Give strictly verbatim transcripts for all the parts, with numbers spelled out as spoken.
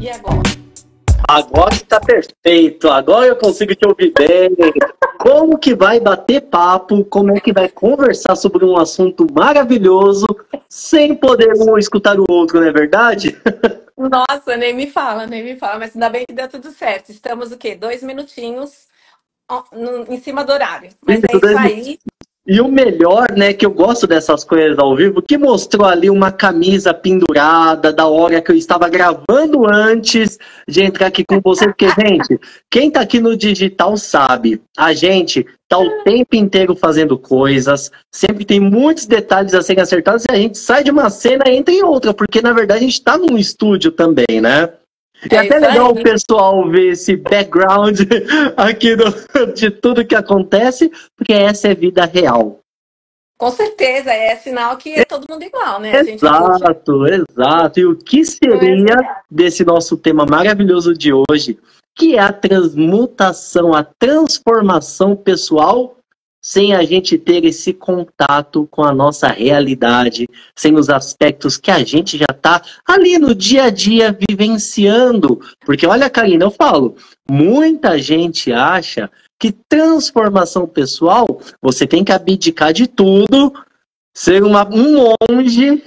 E agora? Agora está perfeito, agora eu consigo te ouvir bem. Como que vai bater papo, como é que vai conversar sobre um assunto maravilhoso sem poder um escutar o outro, não é verdade? Nossa, nem me fala, nem me fala, mas ainda bem que deu tudo certo. Estamos o quê? Dois minutinhos ó, no- em cima do horário. Mas é Isso, isso dois aí. E o melhor, né, que eu gosto dessas coisas ao vivo, que mostrou ali uma camisa pendurada da hora que eu estava gravando antes de entrar aqui com você, porque, gente, quem tá aqui no digital sabe, a gente tá o tempo inteiro fazendo coisas, sempre tem muitos detalhes a serem acertados e a gente sai de uma cena e entra em outra, porque, na verdade, a gente tá num estúdio também, né? E é É até isso legal o aí. pessoal ver esse background aqui do, de tudo que acontece, porque essa é vida real. Com certeza, é sinal que é todo mundo igual, né? A gente é tudo gente, Exato, exato. E o que não é seria assim? desse nosso tema maravilhoso de hoje, que é a transmutação, a transformação pessoal, sem a gente ter esse contato com a nossa realidade, sem os aspectos que a gente já está ali no dia a dia vivenciando. Porque olha, Karina, eu falo, muita gente acha que transformação pessoal, você tem que abdicar de tudo, ser uma, um monge,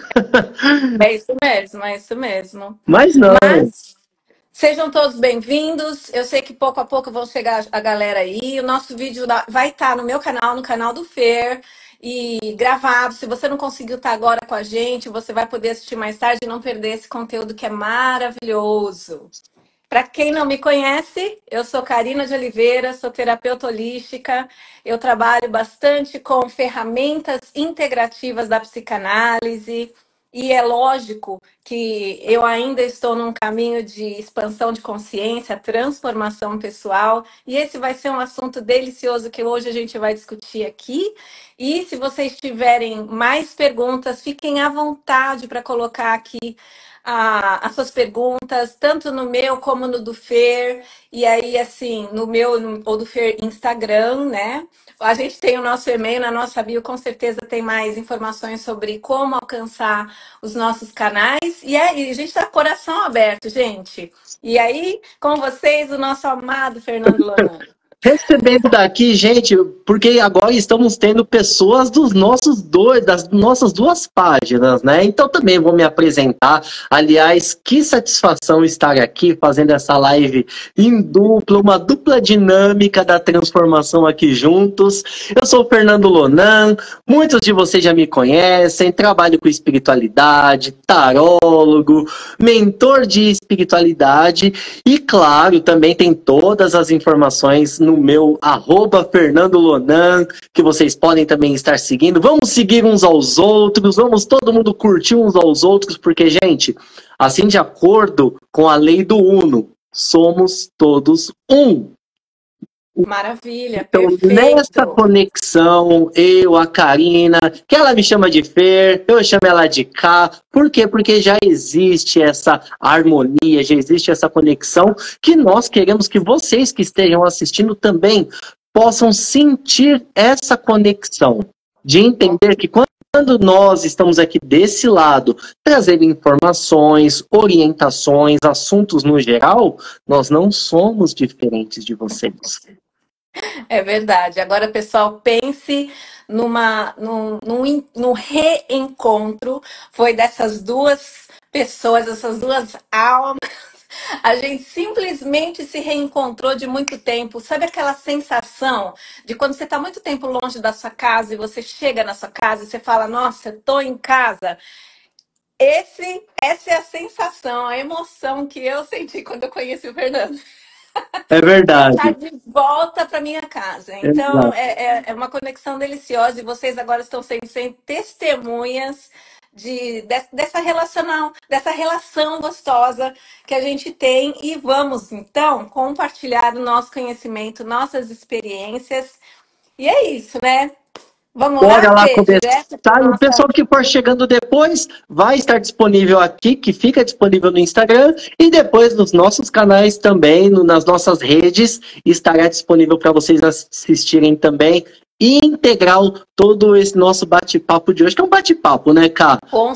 É isso mesmo, é isso mesmo. mas não. Mas sejam todos bem-vindos. Eu sei que pouco a pouco vão chegar a galera aí. O nosso vídeo da- vai estar no meu canal, no canal do Fer, e gravado. Se você não conseguiu estar agora com a gente, você vai poder assistir mais tarde e não perder esse conteúdo que é maravilhoso. Para quem não me conhece, eu sou Karina de Oliveira, sou terapeuta holística. Eu trabalho bastante com ferramentas integrativas da psicanálise. E é lógico que eu ainda estou num caminho de expansão de consciência, transformação pessoal. E esse vai ser um assunto delicioso que hoje a gente vai discutir aqui. E se vocês tiverem mais perguntas, fiquem à vontade para colocar aqui a- as suas perguntas, tanto no meu como no do Fer, e aí, assim, no meu no- ou do Fer Instagram, né? A gente tem o nosso e-mail, na nossa bio, com certeza tem mais informações sobre como alcançar os nossos canais, e aí, a gente tá com o coração aberto, gente. E aí, com vocês, o nosso amado Fernando Lonan. Recebendo daqui, gente, porque agora estamos tendo pessoas dos nossos dois, das nossas duas páginas, né? Então também vou me apresentar. Aliás, que satisfação estar aqui fazendo essa live em dupla, uma dupla dinâmica da transformação aqui juntos. Eu sou o Fernando Lonan, muitos de vocês já me conhecem, trabalho com espiritualidade, tarólogo, mentor de espiritualidade e, claro, também tem todas as informações no meu arroba Fernando Lonan, que vocês podem também estar seguindo. Vamos seguir uns aos outros, vamos todo mundo curtir uns aos outros, porque, gente, assim de acordo com a lei do Uno, somos todos um. Maravilha, Então, nessa perfeito. conexão, eu, a Karina, que ela me chama de Fer, eu chamo ela de K. Por quê? Porque já existe essa harmonia, já existe essa conexão que nós queremos que vocês que estejam assistindo também possam sentir essa conexão, de entender que quando Quando nós estamos aqui desse lado, trazendo informações, orientações, assuntos no geral, nós não somos diferentes de vocês. É verdade. Agora, pessoal, pense numa, num, num, en- num reencontro. Foi dessas duas pessoas, essas duas almas. A gente simplesmente se reencontrou de muito tempo. Sabe aquela sensação de quando você está muito tempo longe da sua casa e você chega na sua casa e você fala, nossa, estou em casa? Esse, essa é a sensação, a emoção que eu senti quando eu conheci o Fernando. É De estar verdade. de volta para minha casa. Então, Exato. é, é, é uma conexão deliciosa e vocês agora estão sendo, sendo testemunhas de, de- dessa, relacional, dessa relação gostosa que a gente tem. E vamos, então, compartilhar o nosso conhecimento, nossas experiências. E é isso, né? Vamos Bora lá, lá Fê? começar. Direto para E o nossa. pessoal que for chegando depois vai estar disponível aqui, que fica disponível no Instagram, e depois nos nossos canais também, no- nas nossas redes, estará disponível para vocês assistirem também. Integral todo esse nosso bate-papo de hoje, que é um bate-papo, né, Cá? Com certeza.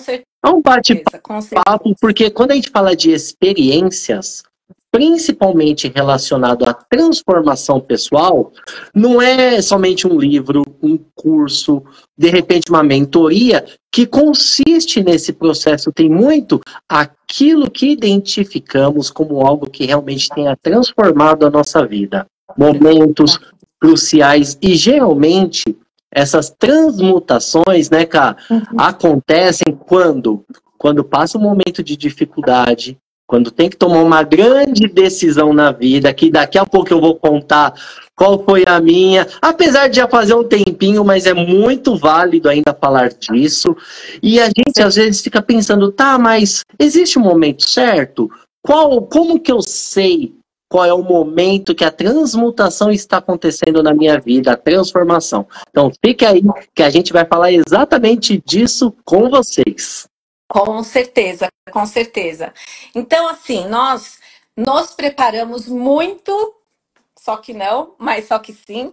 É um certeza, com certeza. bate-papo, porque quando a gente fala de experiências, principalmente relacionado à transformação pessoal, não é somente um livro, um curso, de repente uma mentoria, que consiste nesse processo, tem muito aquilo que identificamos como algo que realmente tenha transformado a nossa vida. Momentos cruciais e geralmente essas transmutações, né, cara, acontecem quando? Quando passa um momento de dificuldade, quando tem que tomar uma grande decisão na vida, que daqui a pouco eu vou contar qual foi a minha, apesar de já fazer um tempinho, mas é muito válido ainda falar disso. E a gente às vezes fica pensando, tá, mas existe um momento certo? Qual, como que eu sei qual é o momento que a transmutação está acontecendo na minha vida, a transformação? Então, fique aí que a gente vai falar exatamente disso com vocês. Com certeza, com certeza. Então, assim, nós nos preparamos muito, só que não, mas só que sim.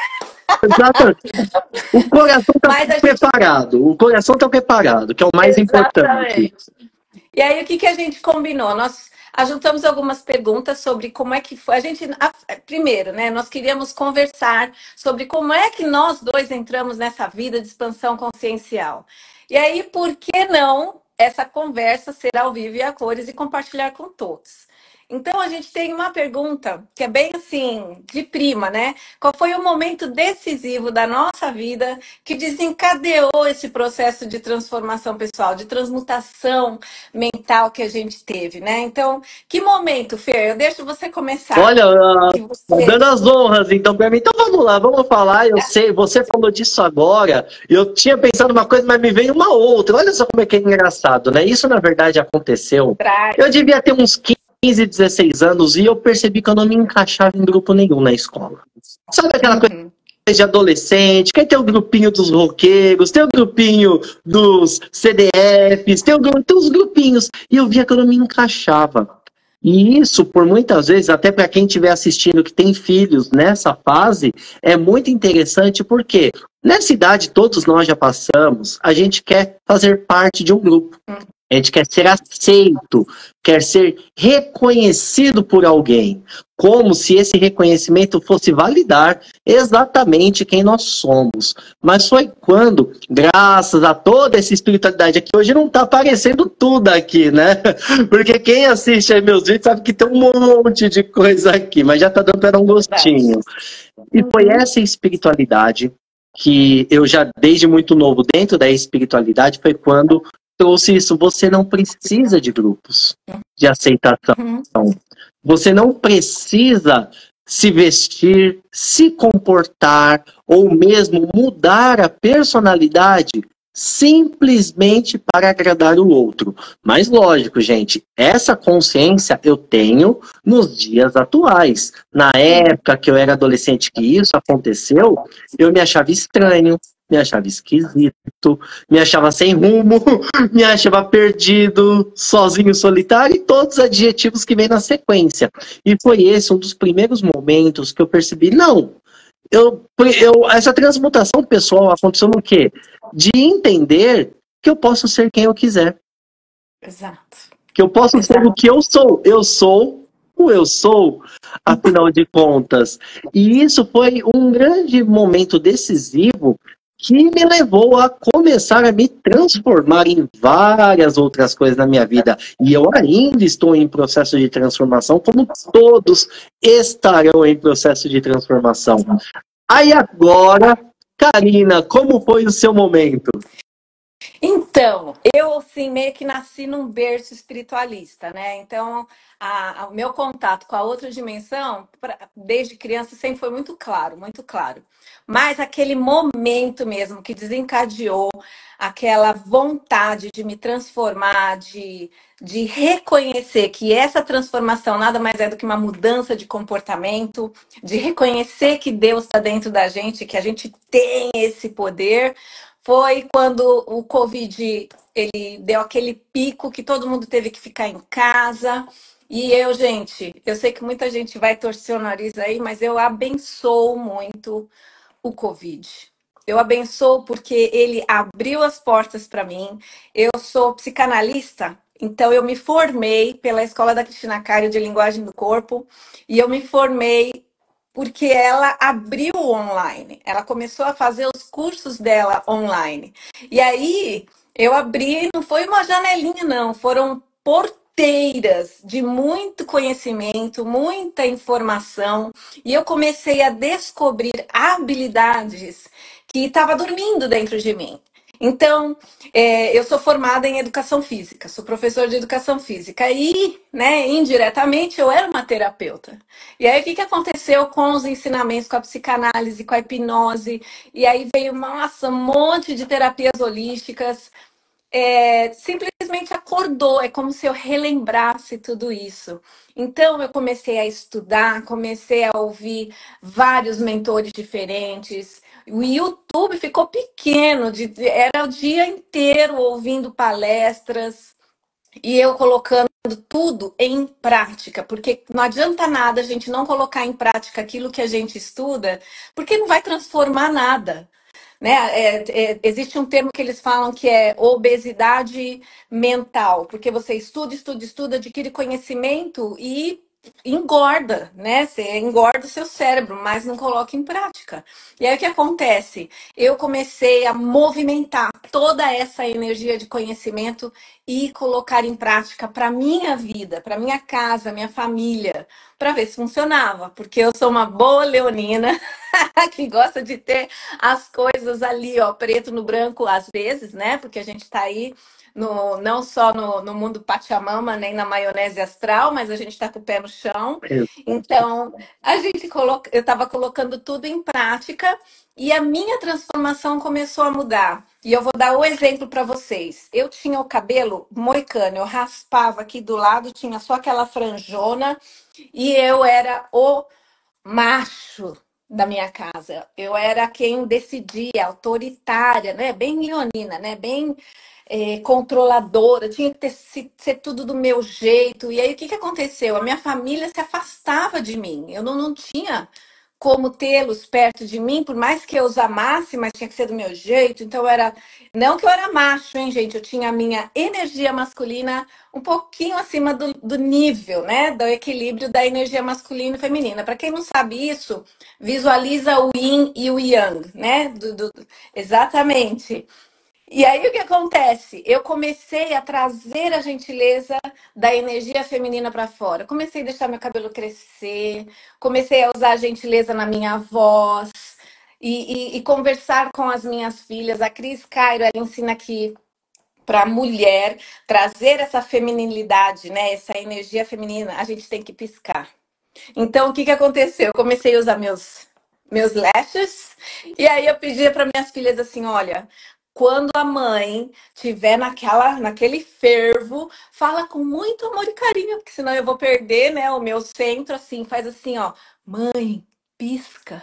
Exatamente. O coração está Mas a gente. preparado, o coração está preparado, que é o mais importante. Exatamente. E aí, o que, que a gente combinou? Nós ajuntamos algumas perguntas sobre como é que foi. A gente, a- primeiro, né? Nós queríamos conversar sobre como é que nós dois entramos nessa vida de expansão consciencial. E aí, por que não essa conversa ser ao vivo e a cores e compartilhar com todos? Então, a gente tem uma pergunta que é bem assim, de prima, né? Qual foi o momento decisivo da nossa vida que desencadeou esse processo de transformação pessoal, de transmutação mental que a gente teve, né? Então, que momento, Fer? Eu deixo você começar. Olha, ah, Que você... dando as honras, então, para mim. Então, vamos lá, vamos falar. Eu sei, você falou disso agora. Eu tinha pensado uma coisa, mas me veio uma outra. Olha só como é que é engraçado, né? Isso, na verdade, aconteceu. Eu devia ter uns quinze, dezesseis anos e eu percebi que eu não me encaixava em grupo nenhum na escola. Sabe aquela coisa Uhum. de adolescente, que aí tem o grupinho dos roqueiros, tem o grupinho dos C D Fs, tem, o, tem os grupinhos. E eu via que eu não me encaixava. E isso, por muitas vezes, até para quem estiver assistindo que tem filhos nessa fase, é muito interessante porque nessa idade todos nós já passamos, a gente quer fazer parte de um grupo. A gente quer ser aceito, quer ser reconhecido por alguém, como se esse reconhecimento fosse validar exatamente quem nós somos. Mas foi quando, graças a toda essa espiritualidade aqui, hoje não está aparecendo tudo aqui, né? Porque quem assiste aí meus vídeos sabe que tem um monte de coisa aqui, mas já está dando para um gostinho. E foi essa espiritualidade que eu já, desde muito novo, dentro da espiritualidade, foi quando trouxe isso. Você não precisa de grupos de aceitação. Uhum. Você não precisa se vestir, se comportar ou mesmo mudar a personalidade simplesmente para agradar o outro. Mas lógico, gente, essa consciência eu tenho nos dias atuais. Na época que eu era adolescente que isso aconteceu, eu me achava estranho, me achava esquisito, me achava sem rumo, me achava perdido, sozinho, solitário e todos os adjetivos que vêm na sequência. E foi esse um dos primeiros momentos que eu percebi, não, eu, eu, essa transmutação pessoal aconteceu no quê? De entender que eu posso ser quem eu quiser. Exato. Que eu posso Exato. Ser o que eu sou. Eu sou o eu sou, afinal de contas. E isso foi um grande momento decisivo que me levou a começar a me transformar em várias outras coisas na minha vida. E eu ainda estou em processo de transformação, como todos estarão em processo de transformação. Aí agora, Karina, como foi o seu momento? Então, eu assim, meio que nasci num berço espiritualista, né? Então, a, a, o meu contato com a outra dimensão, pra, desde criança, sempre foi muito claro, muito claro. Mas aquele momento mesmo que desencadeou aquela vontade de me transformar, de, de reconhecer que essa transformação nada mais é do que uma mudança de comportamento, de reconhecer que Deus está dentro da gente, que a gente tem esse poder. Foi quando o Covid ele deu aquele pico que todo mundo teve que ficar em casa. E eu, gente, eu sei que muita gente vai torcer o nariz aí, mas eu abençoo muito o Covid. Eu abençoo porque ele abriu as portas para mim. Eu sou psicanalista, então eu me formei pela Escola da Cristina Cario de Linguagem do Corpo e eu me formei porque ela abriu o online. Ela começou a fazer os cursos dela online. E aí eu abri, não foi uma janelinha, não, foram porteiras de muito conhecimento, muita informação, e eu comecei a descobrir habilidades que estava dormindo dentro de mim. Então, é, eu sou formada em educação física, sou professora de educação física e, né, indiretamente, eu era uma terapeuta. E aí, o que, que aconteceu com os ensinamentos, com a psicanálise, com a hipnose? E aí veio, nossa, um monte de terapias holísticas, é, simplesmente acordou, é como se eu relembrasse tudo isso. Então eu comecei a estudar, comecei a ouvir vários mentores diferentes. O YouTube ficou pequeno, de, era o dia inteiro ouvindo palestras e eu colocando tudo em prática, porque não adianta nada a gente não colocar em prática aquilo que a gente estuda, porque não vai transformar nada. Né? É, é, existe um termo que eles falam que é obesidade mental, porque você estuda, estuda, estuda, adquire conhecimento e engorda, né? Você engorda o seu cérebro, mas não coloca em prática. E aí o que acontece? Eu comecei a movimentar toda essa energia de conhecimento e colocar em prática para minha vida, para minha casa, minha família, para ver se funcionava, porque eu sou uma boa leonina que gosta de ter as coisas ali, ó, preto no branco, às vezes, né? Porque a gente tá aí no, não só no, no mundo Pachamama, nem na maionese astral, mas a gente tá com o pé no chão. Então, a gente coloca, eu estava colocando tudo em prática e a minha transformação começou a mudar. E eu vou dar o exemplo para vocês. Eu tinha o cabelo moicano, eu raspava aqui do lado, tinha só aquela franjona e eu era o macho da minha casa. Eu era quem decidia, autoritária, né? Bem leonina, né? Bem é, controladora. Tinha que ter, se- ser tudo do meu jeito. E aí o que que aconteceu? A minha família se afastava de mim. Eu não, não tinha como tê-los perto de mim, por mais que eu os amasse, mas tinha que ser do meu jeito. Então era, não que eu era macho, hein, gente? Eu tinha a minha energia masculina um pouquinho acima do, do nível, né? Do equilíbrio da energia masculina e feminina. Para quem não sabe isso, visualiza o yin e o yang, né? Do, do- exatamente. E aí o que acontece? Eu comecei a trazer a gentileza da energia feminina para fora. Comecei a deixar meu cabelo crescer, comecei a usar a gentileza na minha voz e, e- e conversar com as minhas filhas. A Cris Cairo, ela ensina aqui para a mulher trazer essa feminilidade, né? Essa energia feminina, a gente tem que piscar. Então, o que que aconteceu? Eu comecei a usar meus meus lashes e aí eu pedia para minhas filhas assim, olha, quando a mãe tiver naquela naquele fervo, fala com muito amor e carinho, porque senão eu vou perder, né, o meu centro assim, faz assim, ó, mãe, pisca.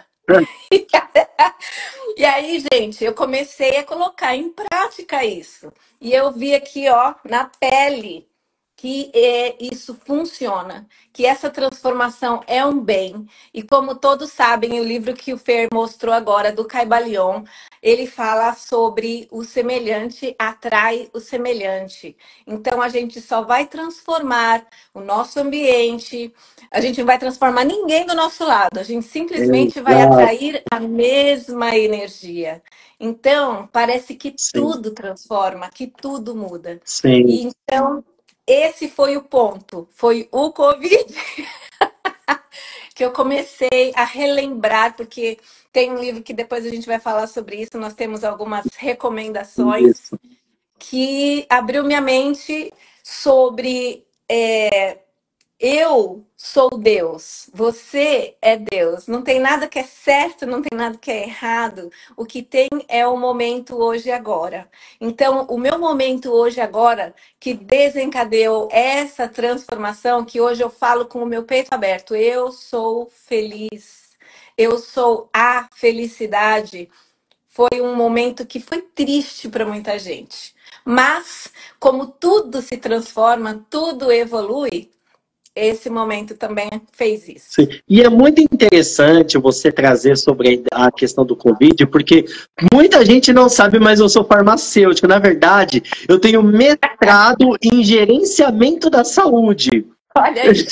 E aí, gente, eu comecei a colocar em prática isso. E eu vi aqui, ó, na pele, que é, isso funciona, que essa transformação é um bem. E como todos sabem, o livro que o Fer mostrou agora, do Caibalion, ele fala sobre o semelhante atrai o semelhante. Então, a gente só vai transformar o nosso ambiente, a gente não vai transformar ninguém do nosso lado, a gente simplesmente vai Exato, atrair a mesma energia. Então, parece que sim, tudo transforma, que tudo muda. sim, E então, esse foi o ponto, foi o Covid que eu comecei a relembrar, porque tem um livro que depois a gente vai falar sobre isso, nós temos algumas recomendações isso. que abriu minha mente sobre é, eu sou Deus, você é Deus. Não tem nada que é certo, não tem nada que é errado. O que tem é o momento hoje e agora. Então, o meu momento hoje e agora, que desencadeou essa transformação, que hoje eu falo com o meu peito aberto, eu sou feliz. Eu sou a felicidade. Foi um momento que foi triste para muita gente. Mas, como tudo se transforma, tudo evolui, esse momento também fez isso. Sim. E é muito interessante você trazer sobre a questão do Covid, porque muita gente não sabe, mas eu sou farmacêutico. Na verdade, eu tenho mestrado em gerenciamento da saúde. Olha isso.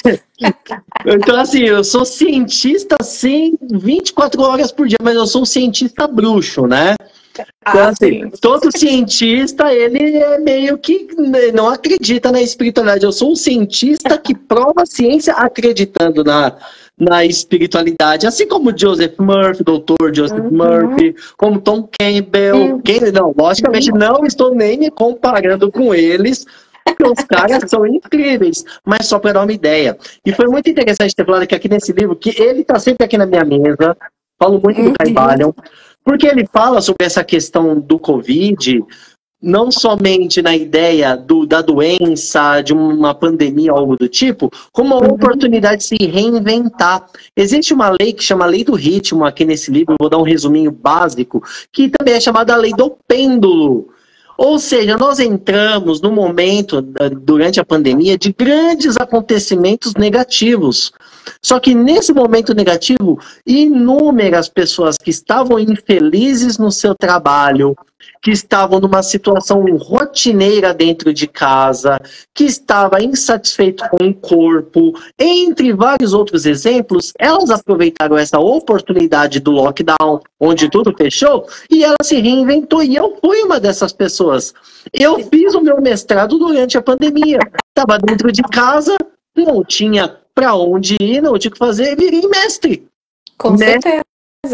Então, assim, eu sou cientista, sim, vinte e quatro horas por dia, mas eu sou um cientista bruxo, né? Então, Ah, assim, sim. todo cientista, ele é meio que não acredita na espiritualidade. Eu sou um cientista que prova a ciência acreditando na, na espiritualidade. Assim como Joseph Murphy, doutor Joseph Uhum. Murphy, como Tom Campbell. Uhum. Quem, não, logicamente não estou nem me comparando com eles, porque os caras são incríveis, mas só para dar uma ideia. E foi muito interessante ter falado que aqui nesse livro, que ele está sempre aqui na minha mesa, falo muito do Caibalion, porque ele fala sobre essa questão do Covid, não somente na ideia do, da doença, de uma pandemia ou algo do tipo, como uma oportunidade de se reinventar. Existe uma lei que chama Lei do Ritmo, aqui nesse livro, eu vou dar um resuminho básico, que também é chamada Lei do Pêndulo. Ou seja, nós entramos no momento, durante a pandemia, de grandes acontecimentos negativos. Só que nesse momento negativo, inúmeras pessoas que estavam infelizes no seu trabalho, que estavam numa situação rotineira dentro de casa, que estava insatisfeito com o corpo, entre vários outros exemplos, elas aproveitaram essa oportunidade do lockdown, onde tudo fechou, e ela se reinventou, e eu fui uma dessas pessoas. Eu fiz o meu mestrado durante a pandemia, estava dentro de casa, não tinha para onde ir, não tinha o que fazer, virei mestre. Com mestre certeza.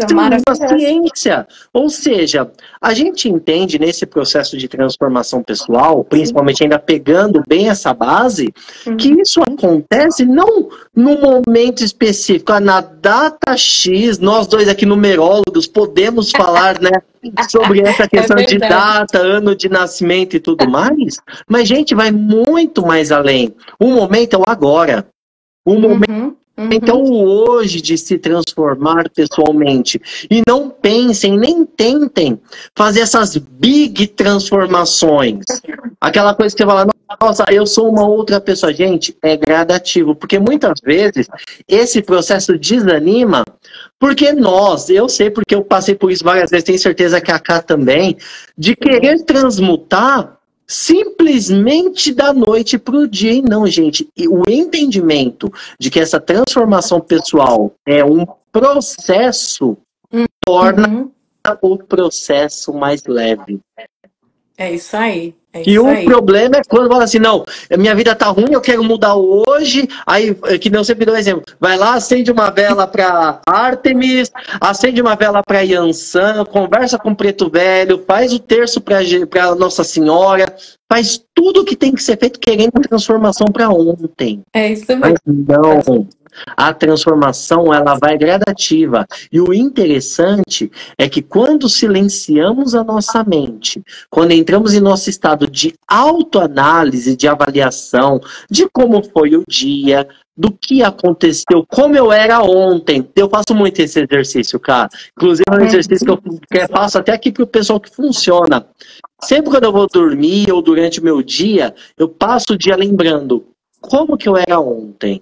da ciência. Ou seja, a gente entende nesse processo de transformação pessoal, principalmente ainda pegando bem essa base, uhum. que isso acontece não num momento específico, na data X, nós dois aqui numerólogos podemos falar, né, sobre essa questão é de data, ano de nascimento e tudo mais, mas gente, vai muito mais além. O momento é o agora. O momento uhum. Uhum. Então, hoje de se transformar pessoalmente. E não pensem, nem tentem fazer essas big transformações. Aquela coisa que você fala, nossa, eu sou uma outra pessoa. Gente, é gradativo. Porque muitas vezes esse processo desanima. Porque nós, eu sei porque eu passei por isso várias vezes, tenho certeza que a Cá também, de querer transmutar simplesmente da noite para o dia. E não, gente, e o entendimento de que essa transformação pessoal é um processo uhum. torna o processo mais leve. É isso aí. É e isso o aí. problema é quando fala assim, não, minha vida tá ruim, eu quero mudar hoje, aí, que não sempre dou um exemplo, vai lá, acende uma vela para Ártemis, acende uma vela para Yansan, conversa com o Preto Velho, faz o terço para Nossa Senhora, faz tudo o que tem que ser feito querendo transformação para ontem. É isso mesmo. Mas não, a transformação ela vai gradativa. E o interessante é que quando silenciamos a nossa mente, quando entramos em nosso estado de autoanálise, de avaliação, de como foi o dia, do que aconteceu, como eu era ontem. Eu faço muito esse exercício, cara. Inclusive é um exercício que eu, que eu faço até aqui para o pessoal que funciona. Sempre quando eu vou dormir ou durante o meu dia, eu passo o dia lembrando como que eu era ontem.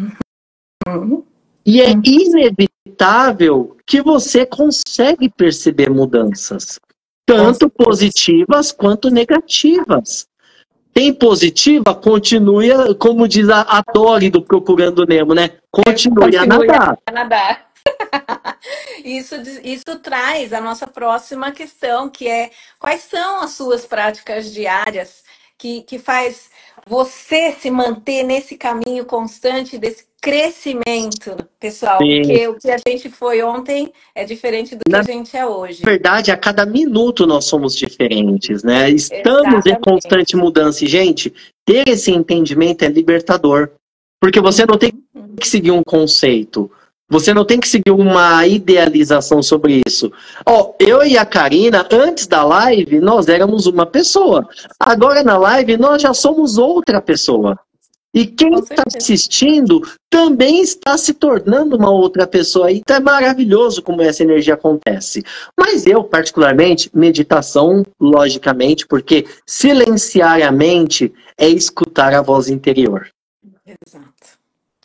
Uhum. E é inevitável que você consegue perceber mudanças, tanto positivas quanto negativas. Tem positiva, continue, como diz a, a Dory do Procurando Nemo, né? Continue, continue a nadar. A nadar. Isso, isso traz a nossa próxima questão, que é quais são as suas práticas diárias que, que faz você se manter nesse caminho constante desse crescimento, pessoal. Sim. Porque o que a gente foi ontem é diferente do que Na a gente é hoje. Na verdade, a cada minuto nós somos diferentes, né? Estamos Exatamente. Em constante mudança. E, gente, ter esse entendimento é libertador. Porque você não tem que seguir um conceito. Você não tem que seguir uma idealização sobre isso. Ó, eu e a Karina, antes da live, nós éramos uma pessoa. Agora na live, nós já somos outra pessoa. E quem está assistindo também está se tornando uma outra pessoa. Então é maravilhoso como essa energia acontece. Mas eu, particularmente, meditação, logicamente, porque silenciar a mente é escutar a voz interior. Exato.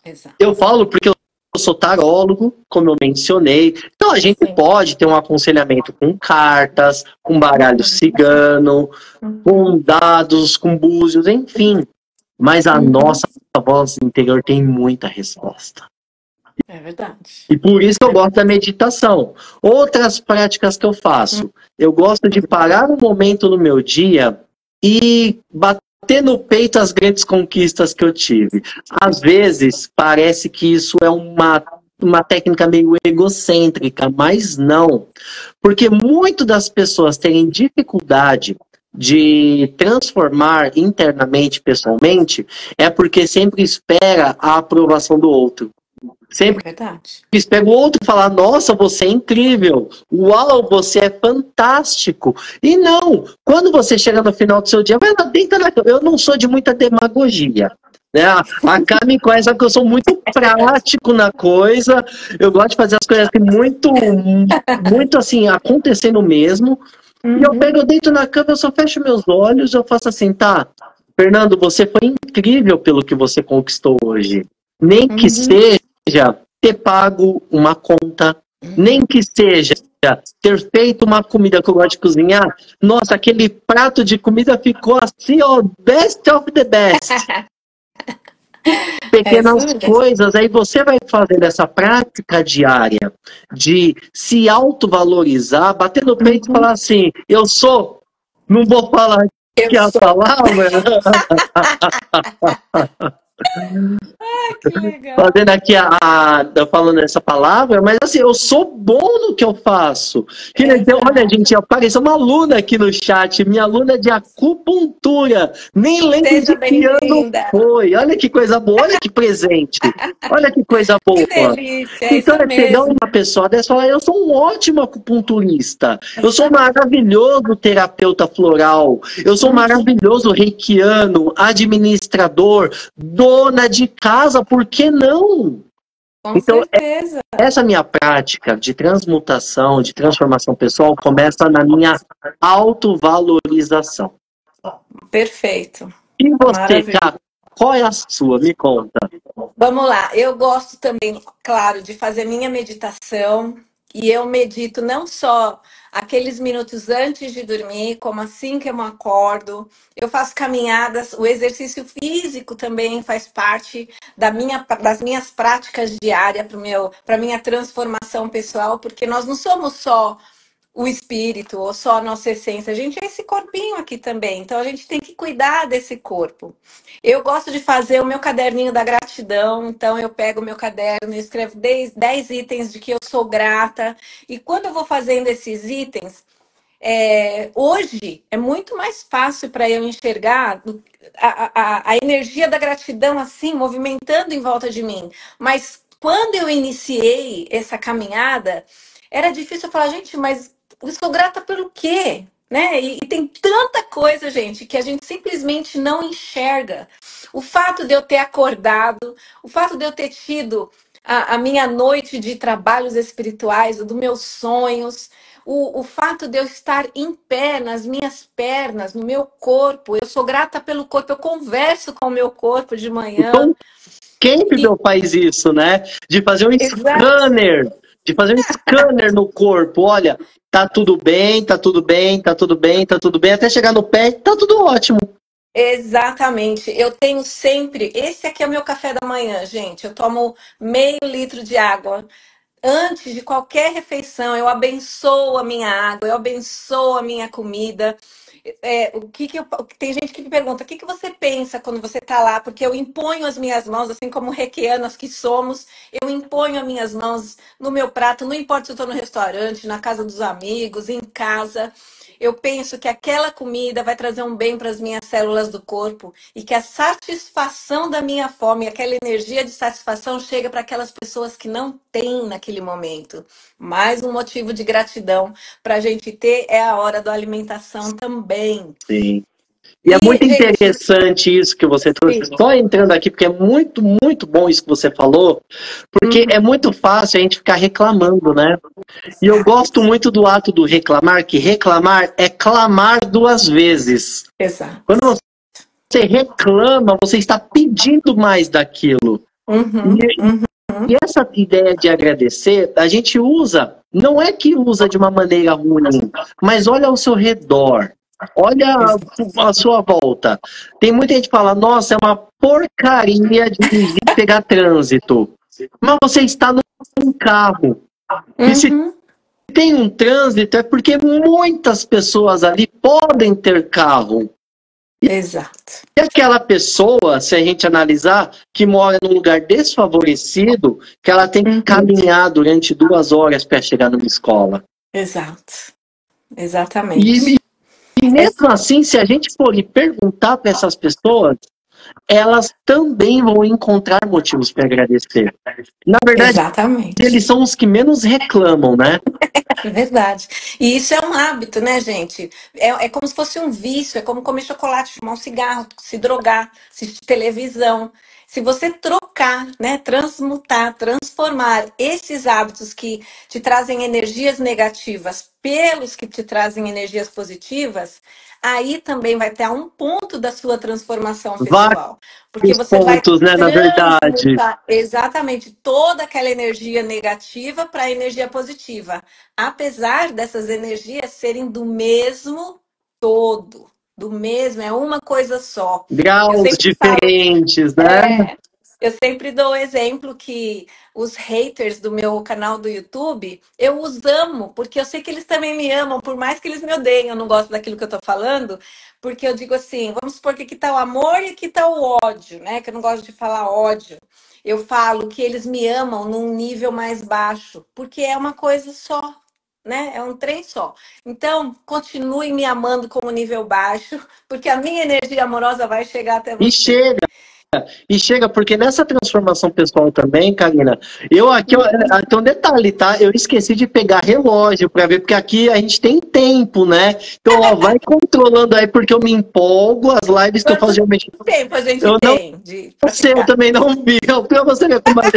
Exato. Eu falo porque eu sou tarólogo, como eu mencionei. Então a gente Sim. pode ter um aconselhamento com cartas, com baralho cigano, uhum. com dados, com búzios, enfim. Mas a uhum. nossa voz interior tem muita resposta. É verdade. E por isso que eu gosto da meditação. Outras práticas que eu faço. Eu gosto de parar um momento no meu dia e bater no peito as grandes conquistas que eu tive. Às vezes, parece que isso é uma, uma técnica meio egocêntrica, mas não. Porque muitas das pessoas têm dificuldade de transformar internamente, pessoalmente, é porque sempre espera a aprovação do outro. Sempre é verdade. Espera o outro falar, nossa, você é incrível, uau, você é fantástico. E não, quando você chega no final do seu dia, vai lá, deita na cama. Eu não sou de muita demagogia. Né? A Cá me conhece, sabe que eu sou muito prático na coisa, eu gosto de fazer as coisas assim, muito, muito assim, acontecendo mesmo. Uhum. E eu pego, eu deito na cama, eu só fecho meus olhos, eu faço assim, tá, Fernando, você foi incrível pelo que você conquistou hoje. Nem que uhum. seja ter pago uma conta, uhum. nem que seja ter feito uma comida que eu gosto de cozinhar. Nossa, aquele prato de comida ficou assim, ó, best of the best. Pequenas é coisas, aí você vai fazendo essa prática diária de se autovalorizar, bater no peito uhum. e falar assim, eu sou, não vou falar eu que a sou. palavra... Ai, que legal. Fazendo aqui a, a falando essa palavra, mas assim, eu sou bom no que eu faço. Que é, então, olha, gente, apareceu uma aluna aqui no chat, minha aluna de acupuntura. Nem lembro Seja de que ano foi. Olha que coisa boa, olha que presente. Olha que coisa boa. Que delícia, é então, isso é mesmo. pegar uma pessoa dessa e falar, eu sou um ótimo acupunturista. Eu sou um maravilhoso terapeuta floral. Eu sou um maravilhoso reikiano, administrador, dona de casa, por que não? Com então, certeza. Essa minha prática de transmutação, de transformação pessoal, começa na minha autovalorização. Perfeito. E você, cara, qual é a sua? Me conta. Vamos lá. Eu gosto também, claro, de fazer minha meditação. E eu medito não só aqueles minutos antes de dormir, como assim que eu acordo. Eu faço caminhadas, o exercício físico também faz parte da minha, das minhas práticas diárias para a minha transformação pessoal, porque nós não somos só o espírito ou só a nossa essência, a gente é esse corpinho aqui também, então a gente tem que cuidar desse corpo. Eu gosto de fazer o meu caderninho da gratidão, então eu pego o meu caderno e escrevo dez itens de que eu sou grata, e quando eu vou fazendo esses itens, é, hoje é muito mais fácil para eu enxergar a, a, a energia da gratidão assim, movimentando em volta de mim, mas quando eu iniciei essa caminhada, era difícil eu falar, gente, mas eu sou grata pelo quê? Né? E, e tem tanta coisa, gente, que a gente simplesmente não enxerga. O fato de eu ter acordado, o fato de eu ter tido a, a minha noite de trabalhos espirituais, dos meus sonhos, o, o fato de eu estar em pé, nas minhas pernas, no meu corpo. Eu sou grata pelo corpo, eu converso com o meu corpo de manhã. Então, quem que e... faz isso, né? De fazer um Exato. scanner, de fazer um scanner no corpo. Olha, tá tudo bem, tá tudo bem, tá tudo bem, tá tudo bem, até chegar no pé, tá tudo ótimo. Exatamente. Eu tenho sempre... Esse aqui é o meu café da manhã, gente. Eu tomo meio litro de água. Antes de qualquer refeição, eu abençoo a minha água, eu abençoo a minha comida. É, o que que eu, tem gente que me pergunta, o que, que você pensa quando você está lá? Porque eu imponho as minhas mãos, assim como reikianas que somos, eu imponho as minhas mãos no meu prato, não importa se eu estou no restaurante, na casa dos amigos, em casa. Eu penso que aquela comida vai trazer um bem para as minhas células do corpo e que a satisfação da minha fome, aquela energia de satisfação chega para aquelas pessoas que não têm naquele momento. Mais um motivo de gratidão para a gente ter é a hora da alimentação também. Sim. E, e é muito gente... interessante isso que você trouxe. Sim. Só entrando aqui, porque é muito, muito bom isso que você falou, porque uhum. é muito fácil a gente ficar reclamando, né? E eu gosto muito do ato do reclamar, que reclamar é clamar duas vezes. Exato. Quando você reclama, você está pedindo mais daquilo. Uhum, E, uhum. e essa ideia de agradecer, a gente usa, não é que usa de uma maneira ruim, mas olha ao seu redor. Olha a sua volta. Tem muita gente que fala, nossa, é uma porcaria dirigir e pegar trânsito. Mas você está num carro. E se Uhum. tem um trânsito, é porque muitas pessoas ali podem ter carro. Exato. E aquela pessoa, se a gente analisar, que mora num lugar desfavorecido, que ela tem que Uhum. caminhar durante duas horas para chegar numa escola. Exato. Exatamente. E, e mesmo assim, se a gente for lhe perguntar para essas pessoas, elas também vão encontrar motivos para agradecer. Na verdade, Exatamente. eles são os que menos reclamam, né? É verdade. E isso é um hábito, né, gente? É, é como se fosse um vício, é como comer chocolate, fumar um cigarro, se drogar, assistir televisão. Se você trocar, né, transmutar, transformar esses hábitos que te trazem energias negativas pelos que te trazem energias positivas, aí também vai ter um ponto da sua transformação pessoal. Porque Vários você vai pontos, né, na verdade. transmutar exatamente toda aquela energia negativa para a energia positiva, apesar dessas energias serem do mesmo todo, do mesmo, é uma coisa só. Eu Graus sempre falo, diferentes, né? é, eu sempre dou o exemplo que os haters do meu canal do YouTube, eu os amo, porque eu sei que eles também me amam, por mais que eles me odeiem, eu não gosto daquilo que eu tô falando, porque eu digo assim, vamos supor que aqui tá o amor e aqui tá o ódio, né? Que eu não gosto de falar ódio. Eu falo que eles me amam num nível mais baixo, porque é uma coisa só, né? É um trem só. Então, continue me amando como nível baixo, porque a minha energia amorosa vai chegar até E você. chega. E chega, porque nessa transformação pessoal também, Karina, eu aqui, ó, tem um detalhe, tá? Eu esqueci de pegar relógio para ver, porque aqui a gente tem tempo, né? Então, ó, vai controlando aí, porque eu me empolgo, as lives que eu faço Quanto geralmente, tempo a gente eu não tem de para sei, eu ficar? também não vi, para você ver como é.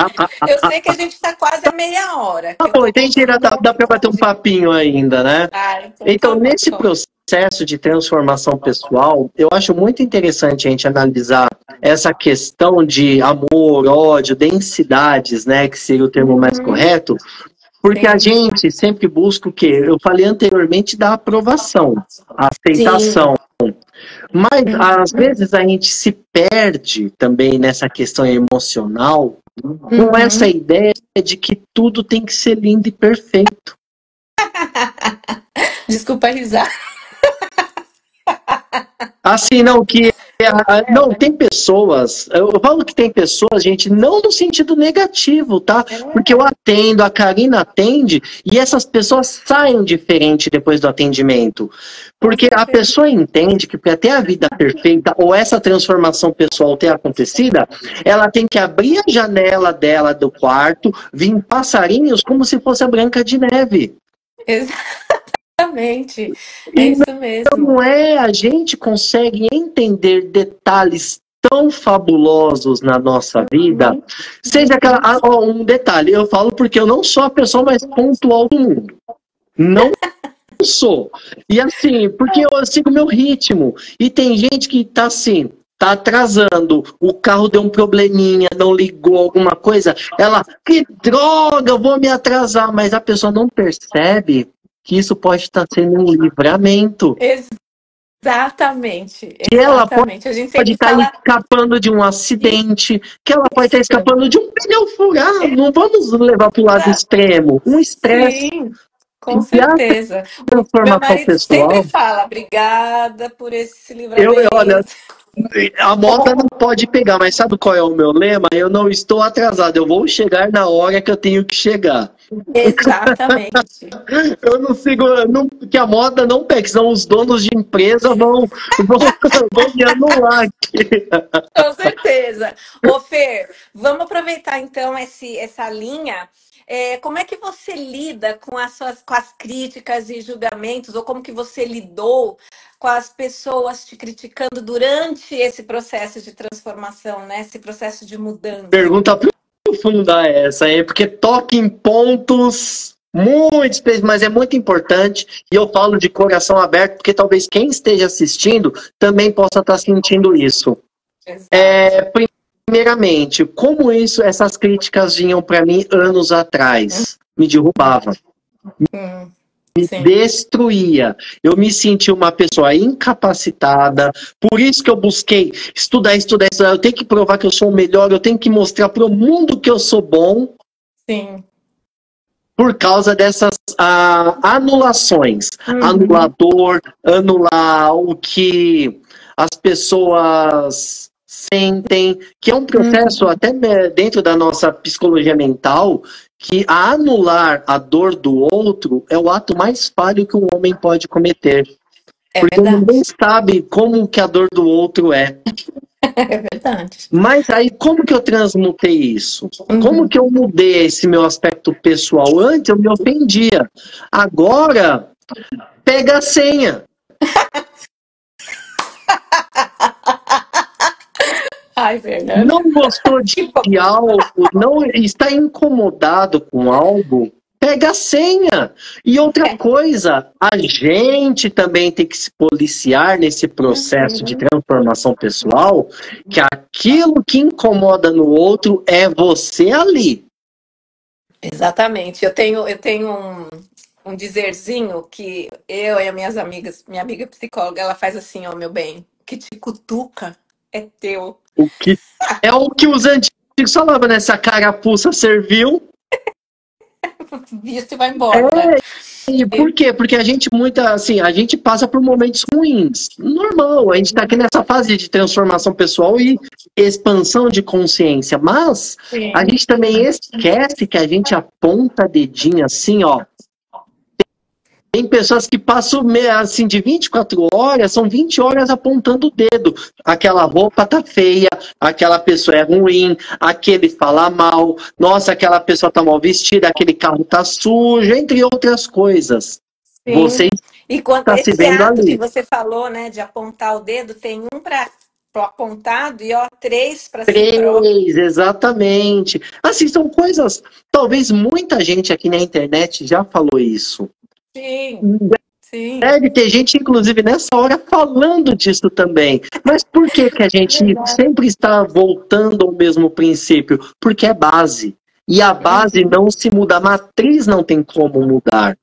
Eu sei que a gente está quase a meia hora, que Tá eu bom, estou entendi, contando dá, meu dá para bater um relógio. papinho ainda, né? Ah, então Então, tá bom. nesse processo de transformação pessoal, eu acho muito interessante a gente analisar essa questão de amor, ódio, densidades, né, que seria o termo mais Uhum, correto, porque a sim. gente sempre busca o quê? Eu falei anteriormente da aprovação, a Sim. aceitação. Mas, às Uhum, vezes, a gente se perde também nessa questão emocional com essa uhum. ideia de que tudo tem que ser lindo e perfeito. Desculpa risar. Assim, não, que. ah, Não, tem pessoas. Eu falo que tem pessoas, gente, não no sentido negativo, tá? Porque eu atendo, a Karina atende, e essas pessoas saem diferente depois do atendimento. Com Porque a certeza. pessoa entende que para ter a vida perfeita, ou essa transformação pessoal ter acontecida, ela tem que abrir a janela dela do quarto, vir passarinhos como se fosse a Branca de Neve. Exatamente. É E isso mesmo. não é, a gente consegue entender detalhes tão fabulosos na nossa vida, Uhum, seja aquela, uhum. ah, ó, um detalhe, eu falo porque eu não sou a pessoa mais pontual do mundo. Não sou. E assim, porque eu sigo meu ritmo. E tem gente que tá assim, tá atrasando, o carro deu um probleminha, não ligou alguma coisa, ela, que droga, eu vou me atrasar, mas a pessoa não percebe que isso pode estar sendo um livramento. Exatamente. Que ela Exatamente. A gente pode sempre estar fala escapando de um acidente, que ela pode estar isso. escapando de um pneu furado. Não vamos levar para o lado extremo. Um estresse. Sim, com E a certeza. Meu transformação marido pessoal, sempre fala, obrigada por esse eu, eu- olha, livramento. a moda não pode pegar, mas sabe qual é o meu lema? Eu não estou atrasado, eu vou chegar na hora que eu tenho que chegar. Exatamente. Eu não sigo, não, que a moda não pega, senão os donos de empresa vão, vão, vão me anular aqui. Com certeza. Ô, Fer, vamos aproveitar então esse, essa linha. É, como é que você lida com as suas com as críticas e julgamentos, ou como que você lidou com as pessoas te criticando durante esse processo de transformação, né? Esse processo de mudança? Pergunta profunda essa, hein? Porque toca em pontos muito específicos, mas é muito importante. E eu falo de coração aberto, porque talvez quem esteja assistindo também possa estar sentindo isso. Exato. É, primeiramente, como isso, essas críticas vinham para mim anos atrás, me derrubavam. Hum, Me sim. destruía. Eu me senti uma pessoa incapacitada. Por isso que eu busquei estudar, estudar, estudar. Eu tenho que provar que eu sou o melhor. Eu tenho que mostrar para o mundo que eu sou bom. Sim. Por causa dessas ah, anulações. Uhum. Anulador, anular o que as pessoas sentem, que é um processo Uhum. até dentro da nossa psicologia mental, que anular a dor do outro é o ato mais falho que um homem pode cometer. É Porque verdade. ninguém sabe como que a dor do outro é. É verdade. Mas aí, como que eu transmutei isso? Uhum. Como que eu mudei esse meu aspecto pessoal? Antes eu me ofendia. Agora, pega a senha. Ai, Fernando. Não gostou de, Que bom. de algo, não está incomodado com algo, pega a senha. E outra É. coisa, a gente também tem que se policiar nesse processo de Uhum. transformação pessoal, que aquilo que incomoda no outro é você ali. Exatamente. Eu tenho, eu tenho um, um dizerzinho que eu e as minhas amigas, minha amiga psicóloga, ela faz assim, ó, meu bem, que te cutuca é teu. O que é o que os antigos falavam, né? Se a carapuça serviu. Vista e vai embora. E por quê? Porque a gente muita, assim, a gente passa por momentos ruins. Normal, a gente está aqui nessa fase de transformação pessoal e expansão de consciência. Mas a Sim. gente também esquece que a gente aponta dedinho assim, ó. Tem pessoas que passam assim de vinte e quatro horas, são vinte horas apontando o dedo. Aquela roupa tá feia, aquela pessoa é ruim, aquele fala mal, nossa, aquela pessoa tá mal vestida, aquele carro tá sujo, entre outras coisas. Você Sim. E quando está se esse vendo ato que ali. você falou, né, de apontar o dedo, tem um para apontado e ó, três para si próprio. Três, exatamente. Assim, são coisas. Talvez muita gente aqui na internet já falou isso. Sim. Sim. Deve ter gente, inclusive, nessa hora falando disso também. Mas por que, que a gente sempre está voltando ao mesmo princípio? Porque é base. E a base não se muda, a matriz não tem como mudar.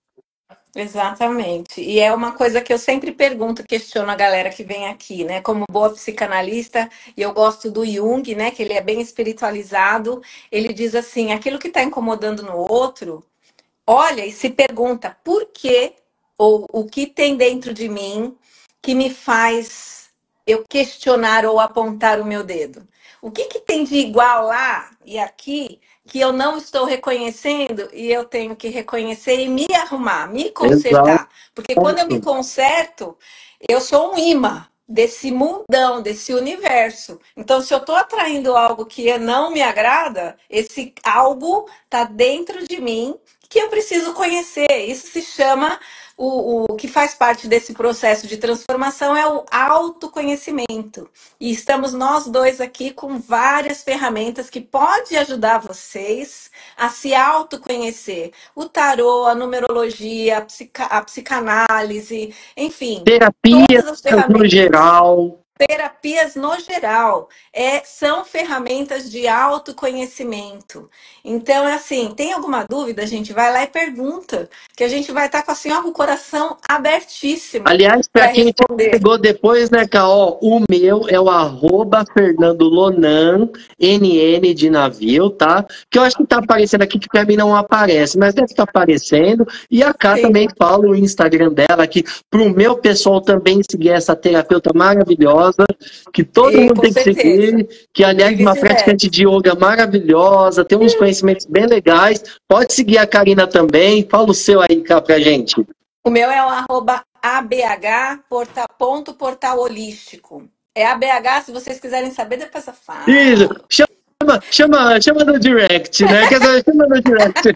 Exatamente. E é uma coisa que eu sempre pergunto, questiono a galera que vem aqui, né? Como boa psicanalista, e eu gosto do Jung, né? Que ele é bem espiritualizado. Ele diz assim: aquilo que está incomodando no outro, olha e se pergunta por quê ou o que tem dentro de mim que me faz eu questionar ou apontar o meu dedo. O que, que tem de igual lá e aqui que eu não estou reconhecendo e eu tenho que reconhecer e me arrumar, me Exato. consertar. Porque quando eu me conserto, eu sou um imã desse mundão, desse universo. Então, se eu estou atraindo algo que não me agrada, esse algo está dentro de mim que eu preciso conhecer. Isso se chama o, o que faz parte desse processo de transformação é o autoconhecimento. E estamos nós dois aqui com várias ferramentas que podem ajudar vocês a se autoconhecer. O tarô, a numerologia, a, psica, a psicanálise, enfim, Terapia todas as no ferramentas. geral. Terapias no geral é, são ferramentas de autoconhecimento. Então, é assim, tem alguma dúvida, a gente vai lá e pergunta, que a gente vai estar com assim, ó, o coração abertíssimo Aliás, para para quem responder. chegou depois, né, Caó, o meu é o arroba Fernando Lonan, N N de navio, tá? Que eu acho que tá aparecendo aqui, que para mim não aparece, mas deve estar aparecendo. E a Cá Sim. também fala o Instagram dela, que pro meu pessoal também seguir essa terapeuta maravilhosa, que todo E, mundo com tem que certeza. seguir, que aliás E uma vice-versa. praticante de yoga maravilhosa, tem uns conhecimentos bem legais. Pode seguir a Karina também, fala o seu aí, Cá, pra gente. O meu é o arroba abh porta, ponto portal holístico. É A B H, se vocês quiserem saber, depois eu Isso, falo. chama, chama, chama no direct, né? Quer dizer, chama no direct.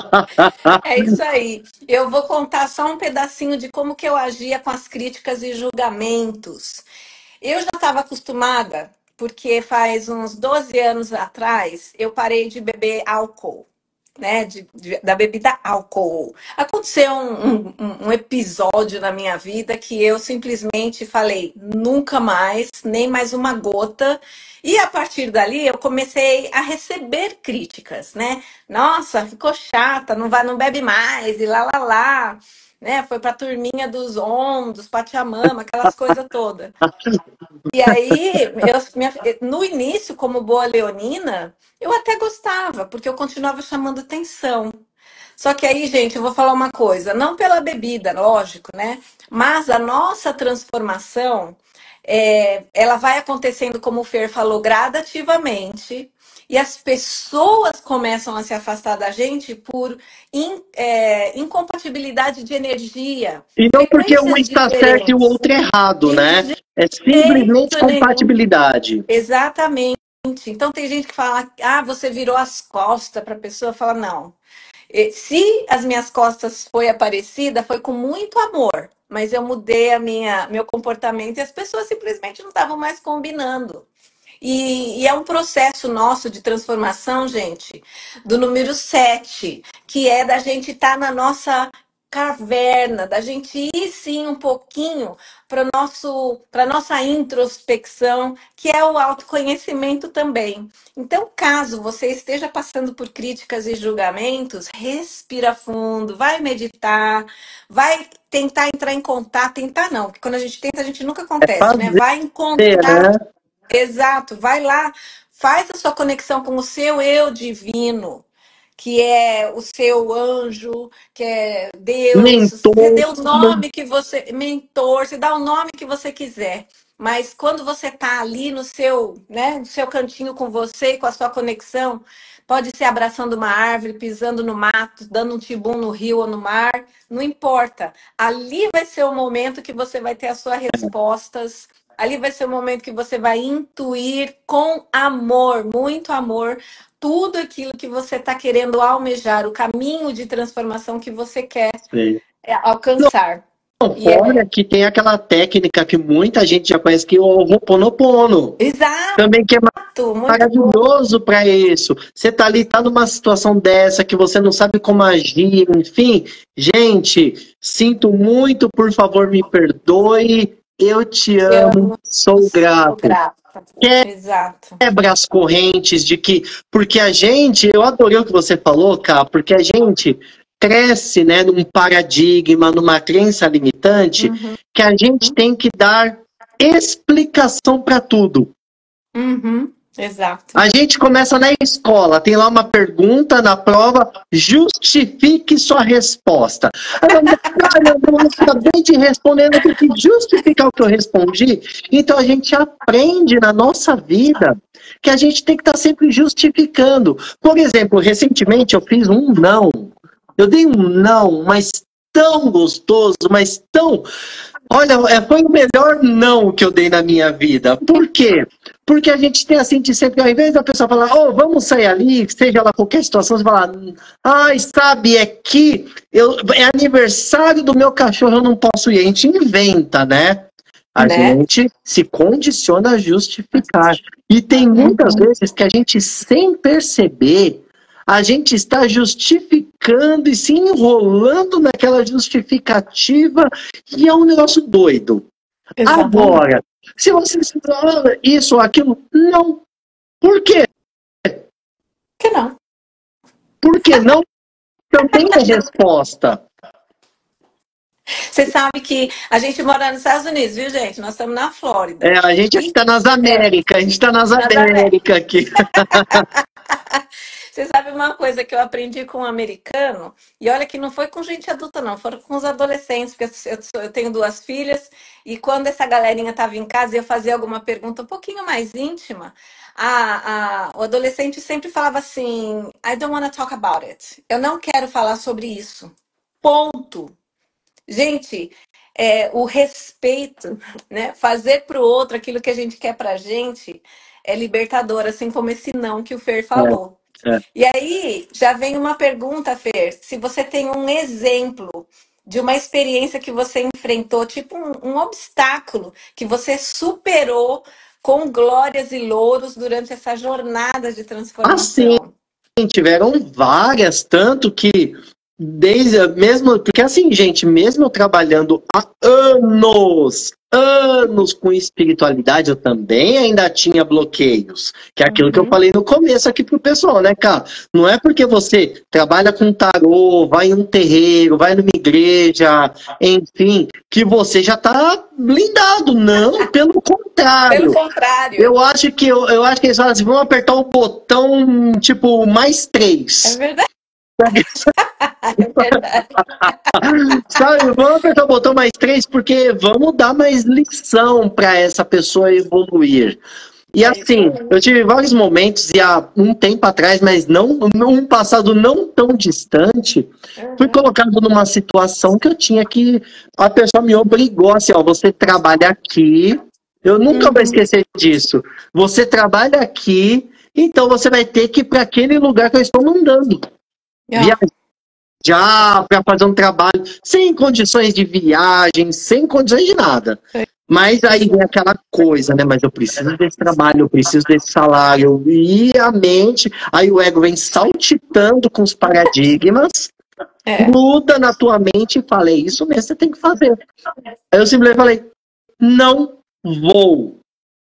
É isso aí. Eu vou contar só um pedacinho de como que eu agia com as críticas e julgamentos. Eu já estava acostumada, porque faz uns doze anos atrás eu parei de beber álcool. né, de, de- da bebida álcool. Aconteceu um, um, um episódio na minha vida que eu simplesmente falei, nunca mais, nem mais uma gota. E a partir dali eu comecei a receber críticas, né? Nossa, ficou chata, não vai, não bebe mais, e lá lá lá. Né? Foi pra turminha dos On, dos Pachamama, aquelas coisas todas. E aí, eu, minha- no início, como boa leonina, eu até gostava, porque eu continuava chamando atenção. Só que aí, gente, eu vou falar uma coisa, não pela bebida, lógico, né? Mas a nossa transformação, é, ela vai acontecendo, como o Fer falou, gradativamente, e as pessoas começam a se afastar da gente por in- é, incompatibilidade de energia, E não porque um frequências está certo e o diferentes. outro errado, De né? É simplesmente jeito nenhum. compatibilidade. Exatamente. Então tem gente que fala, ah, você virou as costas para a pessoa. Fala, não. E se as minhas costas foi aparecida, foi com muito amor, mas eu mudei a minha, meu comportamento e as pessoas simplesmente não estavam mais combinando. E, e é um processo nosso de transformação, gente, do número sete, que é da gente estar na nossa caverna, da gente ir sim um pouquinho para nosso para nossa introspecção, que é o autoconhecimento também. Então, caso você esteja passando por críticas e julgamentos, respira fundo, vai meditar, vai tentar entrar em contato, tentar não, porque quando a gente tenta, a gente nunca É acontece, né? fazer, Vai em contato. né? Exato, vai lá, faz a sua conexão com o seu eu divino, que é o seu anjo, que é Deus. Você Mentor. dê o nome que você, mentor, você dá o nome que você quiser. Mas quando você está ali no seu, né, no seu cantinho com você, e com a sua conexão, pode ser abraçando uma árvore, pisando no mato, dando um tibum no rio ou no mar, não importa. Ali vai ser o momento que você vai ter as suas respostas. Ali vai ser o momento que você vai intuir com amor, muito amor, tudo aquilo que você está querendo almejar, o caminho de transformação que você quer Sei. é, alcançar. Não, E fora é que tem aquela técnica que muita gente já conhece, que é o Ho'oponopono. exato, Também que é muito bom. maravilhoso para isso. Você tá ali, tá numa situação dessa que você não sabe como agir, enfim. Gente, sinto muito, por favor, me perdoe. Eu te Eu amo, sou sou grato. grata. Exato. Quebra as correntes de que. Porque a gente, eu adorei o que você falou, cara, porque a gente cresce, né, num paradigma, numa crença limitante, Uhum, que a gente tem que dar explicação para tudo. uhum, exato. A gente começa na escola, tem lá uma pergunta na prova, justifique sua resposta. Aí eu, cara, eu acabei de responder, eu tenho que justificar o que eu respondi. Então a gente aprende na nossa vida que a gente tem que estar sempre justificando. Por exemplo, recentemente eu fiz um não. Eu dei um não, mas tão gostoso, mas tão. Olha, é, foi o melhor não que eu dei na minha vida. Por quê? Porque a gente tem assim de sempre, ao invés da pessoa falar, oh, vamos sair ali, seja lá qualquer situação, você falar, ai, sabe, é que eu, é aniversário do meu cachorro, eu não posso ir. A gente inventa, né? A Né? gente se condiciona a justificar. E tem muitas Uhum. vezes que a gente, sem perceber, a gente está justificando e se enrolando naquela justificativa e é um negócio doido. Exatamente. Agora, se você se fala isso ou aquilo, não. Por quê? Que não. Por que não? Também é resposta. Você sabe que a gente mora nos Estados Unidos, viu, gente? Nós estamos na Flórida. É, a gente aqui E está nas é, Américas, a gente está nas nas Américas. Américas aqui. Você sabe uma coisa que eu aprendi com um americano? E olha que não foi com gente adulta, não, foram com os adolescentes, porque eu, sou- eu tenho duas filhas, e quando essa galerinha estava em casa e eu fazia alguma pergunta um pouquinho mais íntima, a, a- o adolescente sempre falava assim: I don't want to talk about it. Eu não quero falar sobre isso. Ponto. Gente, é, o respeito, né? Fazer para o outro aquilo que a gente quer para a gente é libertador, assim como esse não que o Fer falou. É, é. E aí já vem uma pergunta, Fer. Se você tem um exemplo de uma experiência que você enfrentou, tipo um, um obstáculo que você superou com glórias e louros durante essa jornada de Assim, transformação. tiveram várias, tanto que desde mesmo, porque assim, gente, mesmo eu trabalhando há anos, anos com espiritualidade, eu também ainda tinha bloqueios, que é aquilo que eu Uhum. falei no começo aqui pro pessoal, né, cara? Não é porque você trabalha com tarô, vai em um terreiro, vai numa igreja, enfim, que você já tá blindado, não, pelo contrário. Pelo contrário. Eu acho que eu, eu acho que eles falam assim, vamos apertar o botão, tipo, mais É três. verdade. É verdade. Sabe, vamos apertar o botão mais três porque vamos dar mais lição para essa pessoa evoluir. E É isso assim, aí. eu tive vários momentos e há um tempo atrás, mas não num passado não tão distante, fui Uhum. colocado numa situação que eu tinha que a pessoa me obrigou assim, ó, você trabalha aqui. Eu nunca vou Uhum. esquecer disso. Você trabalha aqui, então você vai ter que ir para aquele lugar que eu estou mandando. Ó, Viajar para fazer um trabalho sem condições de viagem, sem condições de nada. Mas aí vem aquela coisa, né? Mas eu preciso desse trabalho, eu preciso desse salário. E a mente, aí o ego vem saltitando com os paradigmas, é. muda na tua mente e fala, é isso mesmo, você tem que fazer. Aí eu simplesmente falei, não vou.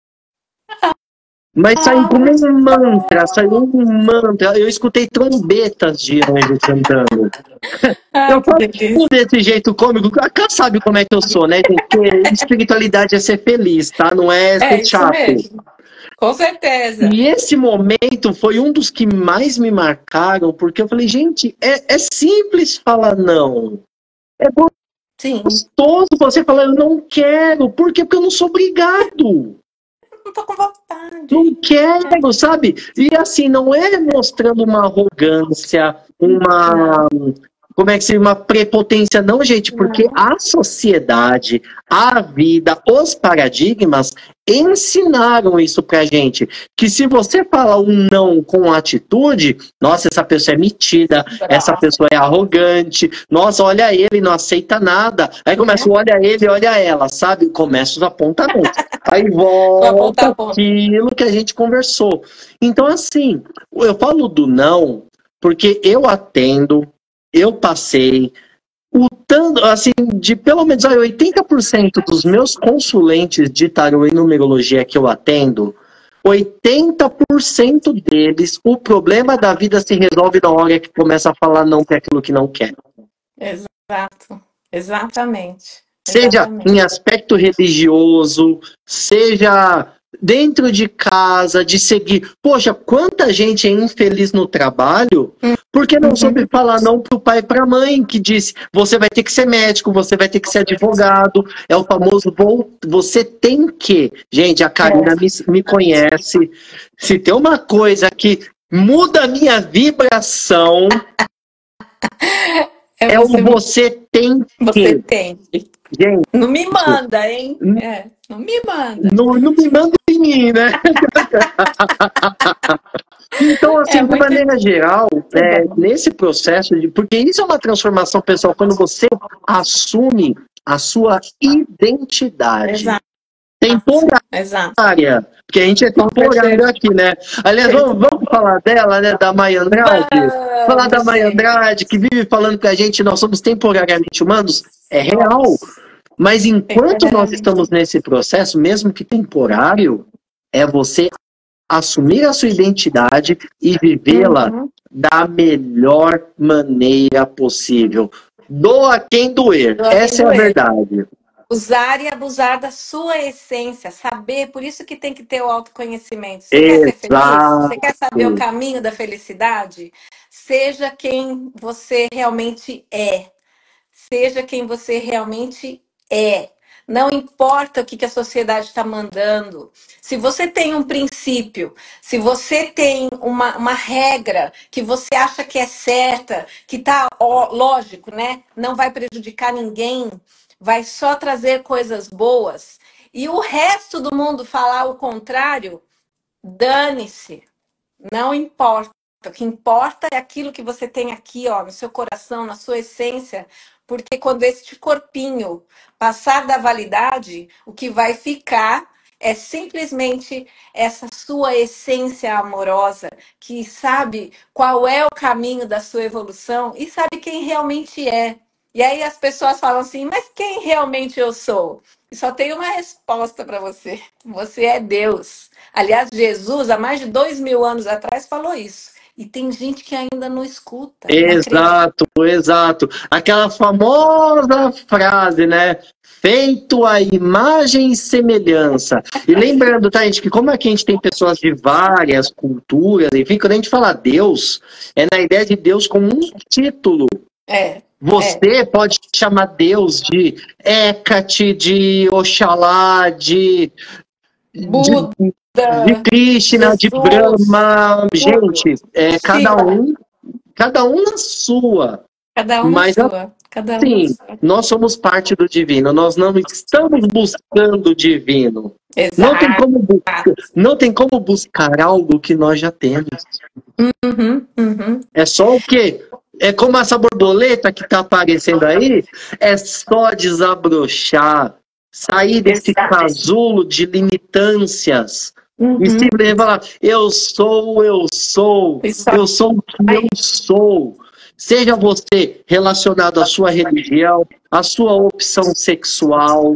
Mas saiu como um mantra, saiu um mantra. Eu escutei trombetas de anjo cantando. Ai, Eu que falo delícia. desse jeito cômico. A Cá sabe como é que eu sou, né, gente? Porque espiritualidade é ser feliz, tá? Não é É ser isso chato. mesmo. Com certeza. E esse momento foi um dos que mais me marcaram, porque eu falei, gente, é, é simples falar não. É Sim. gostoso você falar, eu não quero. Por quê? Porque eu não sou obrigado. Não tô com vontade. Não quero, sabe? E assim, não é mostrando uma arrogância, uma. Como é que se uma prepotência, não, gente, porque Não. a sociedade, a vida, os paradigmas ensinaram isso pra gente. Que se você fala um não com atitude, nossa, essa pessoa é metida, essa Bravo. pessoa é arrogante, nossa, olha ele, não aceita nada. Aí começa, o olha ele, olha ela, sabe? Começa os apontamentos. Aí Vou apontar volta a ponta. aquilo que a gente conversou. Então, assim, eu falo do não, porque eu atendo, eu passei, o tanto, assim, de pelo menos olha, oitenta por cento dos meus consulentes de tarô e numerologia que eu atendo, oitenta por cento deles, o problema da vida se resolve na hora que começa a falar não para aquilo que não quer. Exato. Exatamente. Seja Exatamente. em aspecto religioso, seja dentro de casa, de seguir. Poxa, quanta gente é infeliz no trabalho porque não soube falar não para o pai e para a mãe, que disse: você vai ter que ser médico, você vai ter que ser advogado. É o famoso vou, você tem que. Gente, a Karina me, me conhece. Se tem uma coisa que muda a minha vibração, É é o você, você tem você que. tem. Gente, Não me manda, hein? É, não me manda. não, não me manda em mim, né? Então, É assim, de muito, maneira geral, muito é, bom. nesse processo, de, porque isso é uma transformação pessoal, quando você assume a sua identidade. Exato. Exato. Temporária, porque a gente é Com temporário certeza. aqui, né? Aliás, vamos, vamos falar dela, né, da Maia Andrade? Falar da Vamos, Maia gente. Andrade, que vive falando que a gente, nós somos temporariamente humanos, é real. Mas enquanto nós estamos nesse processo, mesmo que temporário, é você assumir a sua identidade e vivê-la Uhum. da melhor maneira possível. Doa quem doer. Doa quem Essa é a doer. verdade. Usar e abusar da sua essência, saber, por isso que tem que ter o autoconhecimento. Você quer ser feliz? Você quer saber o Exato. caminho da felicidade? Seja quem você realmente é. Seja quem você realmente é. Não importa o que que a sociedade está mandando. Se você tem um princípio, se você tem uma, uma regra que você acha que é certa, que tá ó, lógico, né? Não vai prejudicar ninguém, vai só trazer coisas boas. E o resto do mundo falar o contrário, dane-se. Não importa. O que importa é aquilo que você tem aqui, ó, no seu coração, na sua essência, porque quando este corpinho passar da validade, o que vai ficar é simplesmente essa sua essência amorosa que sabe qual é o caminho da sua evolução e sabe quem realmente é. E aí as pessoas falam assim, mas quem realmente eu sou? E só tem uma resposta para você. Você é Deus. Aliás, Jesus, há mais de dois mil anos atrás, falou isso. E tem gente que ainda não escuta, não acredita. Exato, exato. Aquela famosa frase, né? Feito a imagem e semelhança. E lembrando, tá, gente, que como aqui a gente tem pessoas de várias culturas, enfim, quando a gente fala Deus, é na ideia de Deus como um título. É, Você é. pode chamar Deus de Hecate, de Oxalá, de, de, Buda, de Krishna, de Jesus, Brahma. tudo. Gente, é cada Shiva, um, cada um na sua. cada um na Mas sua. Cada um na assim, sua. nós somos parte do divino, nós não estamos buscando o divino. Não tem Exato. como, bu- não tem como buscar algo que nós já temos. Uhum, uhum. É só o quê? É como essa borboleta que está aparecendo aí, é só desabrochar, sair desse Exato. casulo de limitâncias e Uhum. simplesmente falar: eu sou, eu sou, Isso eu sou o que eu aí. sou. Seja você relacionado à sua religião, à sua opção sexual,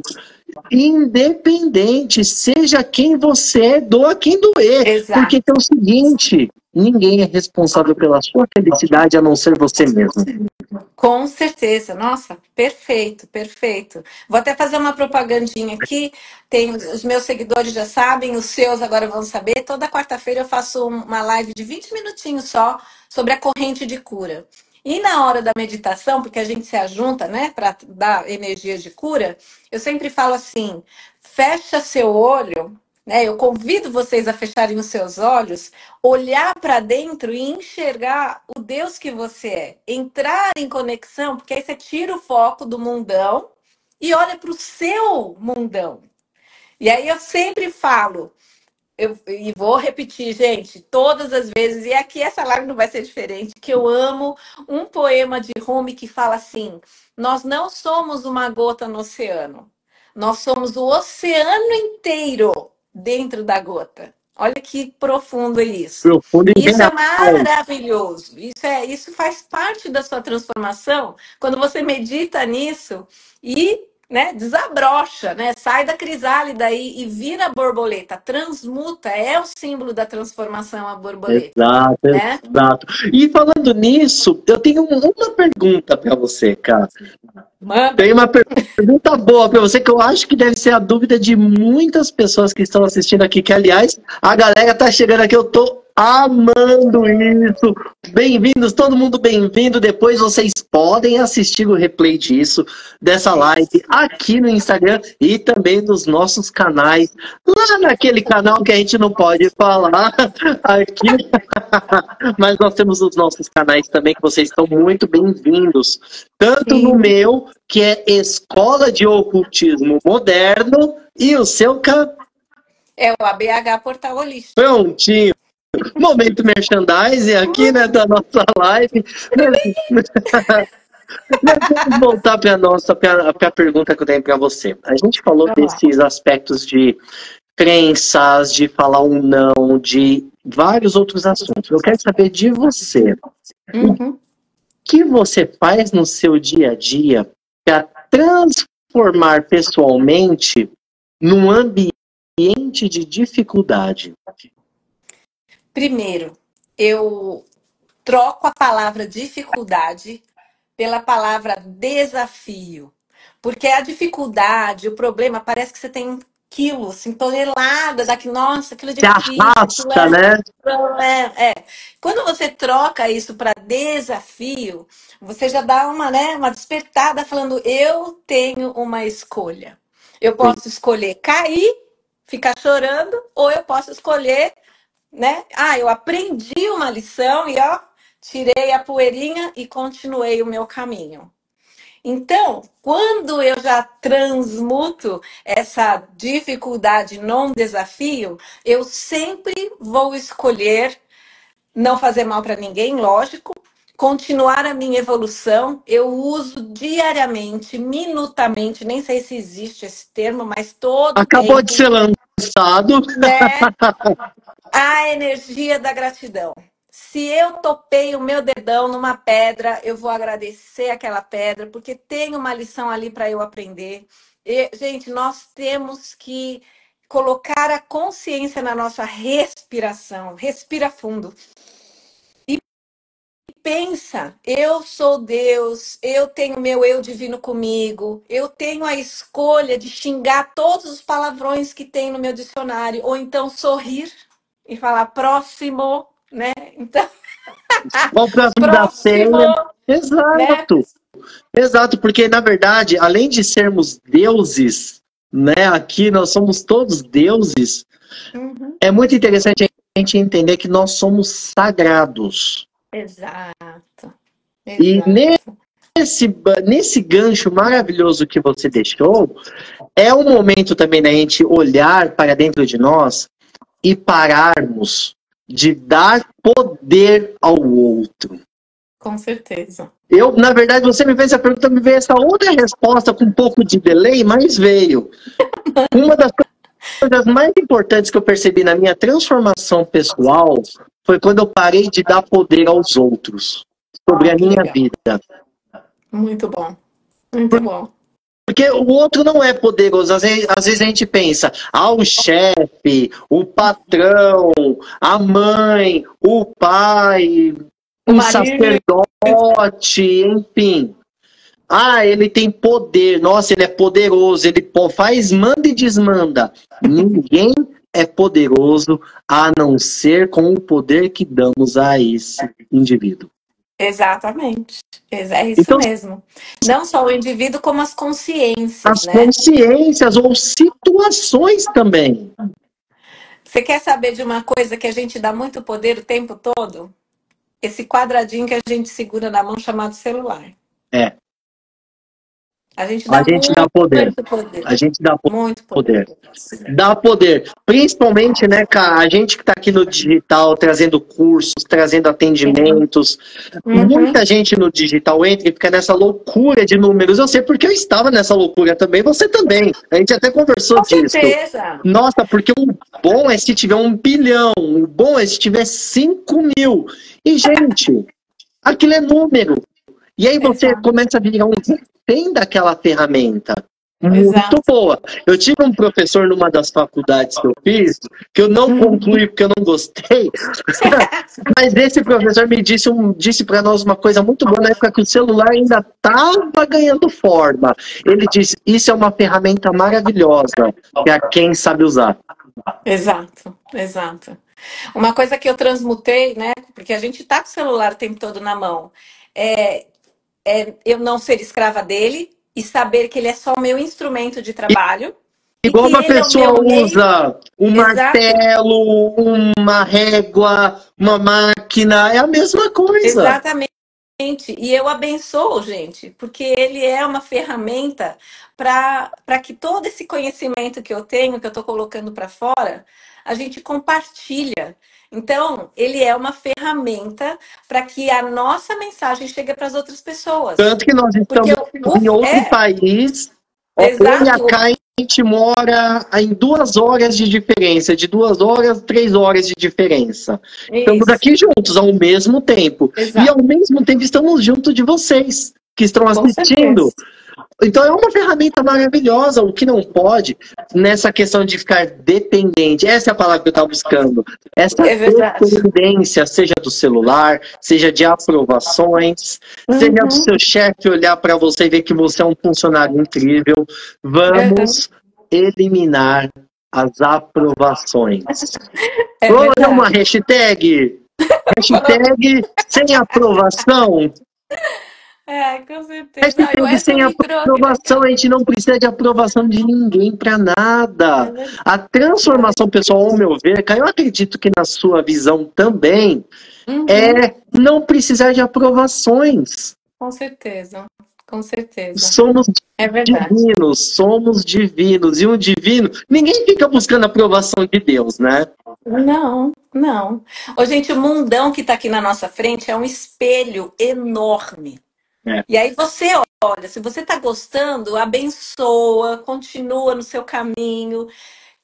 independente, seja quem você é, doa quem doer. Exato. Porque é o seguinte, ninguém é responsável pela sua felicidade a não ser você mesmo. Com certeza, nossa, perfeito, perfeito. Vou até fazer uma propagandinha aqui. Tem os meus seguidores já sabem, os seus agora vão saber. Toda quarta-feira eu faço uma live de vinte minutinhos só sobre a corrente de cura. E na hora da meditação, porque a gente se ajunta, né, para dar energia de cura, eu sempre falo assim: fecha seu olho, né? Eu convido vocês a fecharem os seus olhos, olhar para dentro e enxergar o Deus que você é, entrar em conexão, porque aí você tira o foco do mundão e olha para o seu mundão. E aí eu sempre falo, eu, e vou repetir, gente, todas as vezes, e aqui essa live não vai ser diferente, que eu amo um poema de Rumi que fala assim: nós não somos uma gota no oceano, nós somos o oceano inteiro dentro da gota. Olha que profundo é isso. Profundo e Isso é real. maravilhoso. Isso é, isso faz parte da sua transformação quando você medita nisso e, né, desabrocha, né? Sai da crisálida e, e vira borboleta, transmuta, é o símbolo da transformação a borboleta, Exato, né? exato. E falando nisso, eu tenho uma pergunta para você, cara. Manda. Tem uma pergunta boa para você que eu acho que deve ser a dúvida de muitas pessoas que estão assistindo aqui, que aliás, a galera tá chegando aqui, eu tô amando isso. Bem-vindos, todo mundo bem-vindo. Depois vocês podem assistir o replay disso, dessa live aqui no Instagram e também nos nossos canais, lá naquele canal que a gente não pode falar aqui. Mas nós temos os nossos canais também, que vocês estão muito bem-vindos. Tanto no Sim. meu, que é Escola de Ocultismo Moderno, e o seu can... É o A B H Portal Holístico. Prontinho. Momento merchandising aqui, né, da nossa live. Mas vamos voltar para a nossa pra, pra pergunta que eu tenho para você. A gente falou Vamos lá. desses aspectos de crenças, de falar um não, de vários outros assuntos. Eu quero saber de você. Uhum. O que você faz no seu dia a dia para transformar pessoalmente num ambiente de dificuldade? Primeiro, eu troco a palavra dificuldade pela palavra desafio. Porque a dificuldade, o problema, parece que você tem quilos, assim, toneladas, aqui, nossa, aquilo é Se difícil, aquilo arrasta, é, né? é, é. Quando você troca isso para desafio, você já dá uma, né, uma despertada falando, eu tenho uma escolha. Eu Sim. posso escolher cair, ficar chorando, ou eu posso escolher, né? Ah, eu aprendi uma lição e ó, tirei a poeirinha e continuei o meu caminho. Então, quando eu já transmuto essa dificuldade num desafio, eu sempre vou escolher não fazer mal para ninguém, lógico, continuar a minha evolução. Eu uso diariamente, minutamente, nem sei se existe esse termo, mas todo Acabou de tempo ser lançado cansado. Né? A energia da gratidão. Se eu topei o meu dedão numa pedra, eu vou agradecer aquela pedra, porque tem uma lição ali para eu aprender. E, gente, nós temos que colocar a consciência na nossa respiração. Respira fundo. E pensa, eu sou Deus, eu tenho meu eu divino comigo, eu tenho a escolha de xingar todos os palavrões que tem no meu dicionário, ou então sorrir e falar próximo, né? Então, Qual o próximo da próximo, ceia? né? Exato, exato, porque na verdade, além de sermos deuses, né, aqui nós somos todos deuses, Uhum. é muito interessante a gente entender que nós somos sagrados. Exato, E exato. nesse, nesse gancho maravilhoso que você deixou, é o momento também da gente olhar para dentro de nós e pararmos de dar poder ao outro. Com certeza. Eu, na verdade, você me fez essa pergunta, me veio essa outra resposta com um pouco de delay, mas veio. Uma das coisas mais importantes que eu percebi na minha transformação pessoal foi quando eu parei de dar poder aos outros sobre Ah, a que minha legal. vida. Muito bom, muito bom. Porque o outro não é poderoso. Às vezes, às vezes a gente pensa, ah, o chefe, o patrão, a mãe, o pai, O um marido, sacerdote, enfim. Ah, ele tem poder. Nossa, ele é poderoso. Ele po- faz, manda e desmanda. Ninguém é poderoso a não ser com o poder que damos a esse indivíduo. exatamente. Ex- É isso Então, mesmo. Não só o indivíduo, como as consciências, as né? consciências ou situações também. Você quer saber de uma coisa que a gente dá muito poder o tempo todo? Esse quadradinho que a gente segura na mão chamado celular. É. A gente A dá gente dá poder. muito poder. A gente dá Muito poder. poder. Dá poder. Principalmente, né, cara, a gente que está aqui no digital, trazendo cursos, trazendo atendimentos. Uhum. Muita gente no digital entra e fica nessa loucura de números. Eu sei porque eu estava nessa loucura também, você também. A gente até conversou Com disso. certeza. Nossa, porque o bom é se tiver um bilhão, o bom é se tiver cinco mil. E, gente, aquilo é número. E aí você Exato. começa a virar um refém daquela ferramenta. Muito Exato. boa. Eu tive um professor numa das faculdades que eu fiz, que eu não concluí porque eu não gostei, mas esse professor me disse, um, disse para nós uma coisa muito boa na época que o celular ainda estava ganhando forma. Ele disse, isso é uma ferramenta maravilhosa, que é quem sabe usar. Exato. Exato. Uma coisa que eu transmutei, né? Porque a gente tá com o celular o tempo todo na mão. É, é eu não ser escrava dele e saber que ele é só o meu instrumento de trabalho e Igual que uma ele é o pessoa meu meio. usa um Exato. martelo, uma régua, uma máquina, é a mesma coisa. Exatamente. E eu abençoo, gente, porque ele é uma ferramenta para para que todo esse conhecimento que eu tenho, que eu estou colocando para fora, a gente compartilha. Então, ele é uma ferramenta para que a nossa mensagem chegue para as outras pessoas. Tanto que nós Porque estamos o, em o- outro é, país, ó, eu e a exato, Kai, a gente mora em duas horas de diferença, de duas horas, três horas de diferença. Estamos isso, aqui juntos ao mesmo tempo. E ao exato, mesmo tempo estamos junto de vocês, que estão com assistindo. certeza. Então é uma ferramenta maravilhosa. O que não pode, nessa questão de ficar dependente, essa é a palavra que eu estava buscando. Essa É verdade. dependência, seja do celular, seja de aprovações, seja do Uhum. seu chefe olhar para você e ver que você é um funcionário incrível. Vamos eliminar as aprovações. É Vamos fazer uma verdade. hashtag? Hashtag sem aprovação? É, com certeza. Ai, o Hashtag Edson sem me trouxe. aprovação, a gente não precisa de aprovação de ninguém para É nada. verdade. A transformação pessoal, ao meu ver, Caio, eu acredito que na sua visão também, Uhum. é não precisar de aprovações. Com certeza. Com certeza. Somos É verdade. divinos, somos divinos. E um divino, ninguém fica buscando a aprovação de Deus, né? Não, não. Ô, gente, o mundão que tá aqui na nossa frente é um espelho enorme. É. E aí você olha, se você tá gostando, abençoa, continua no seu caminho.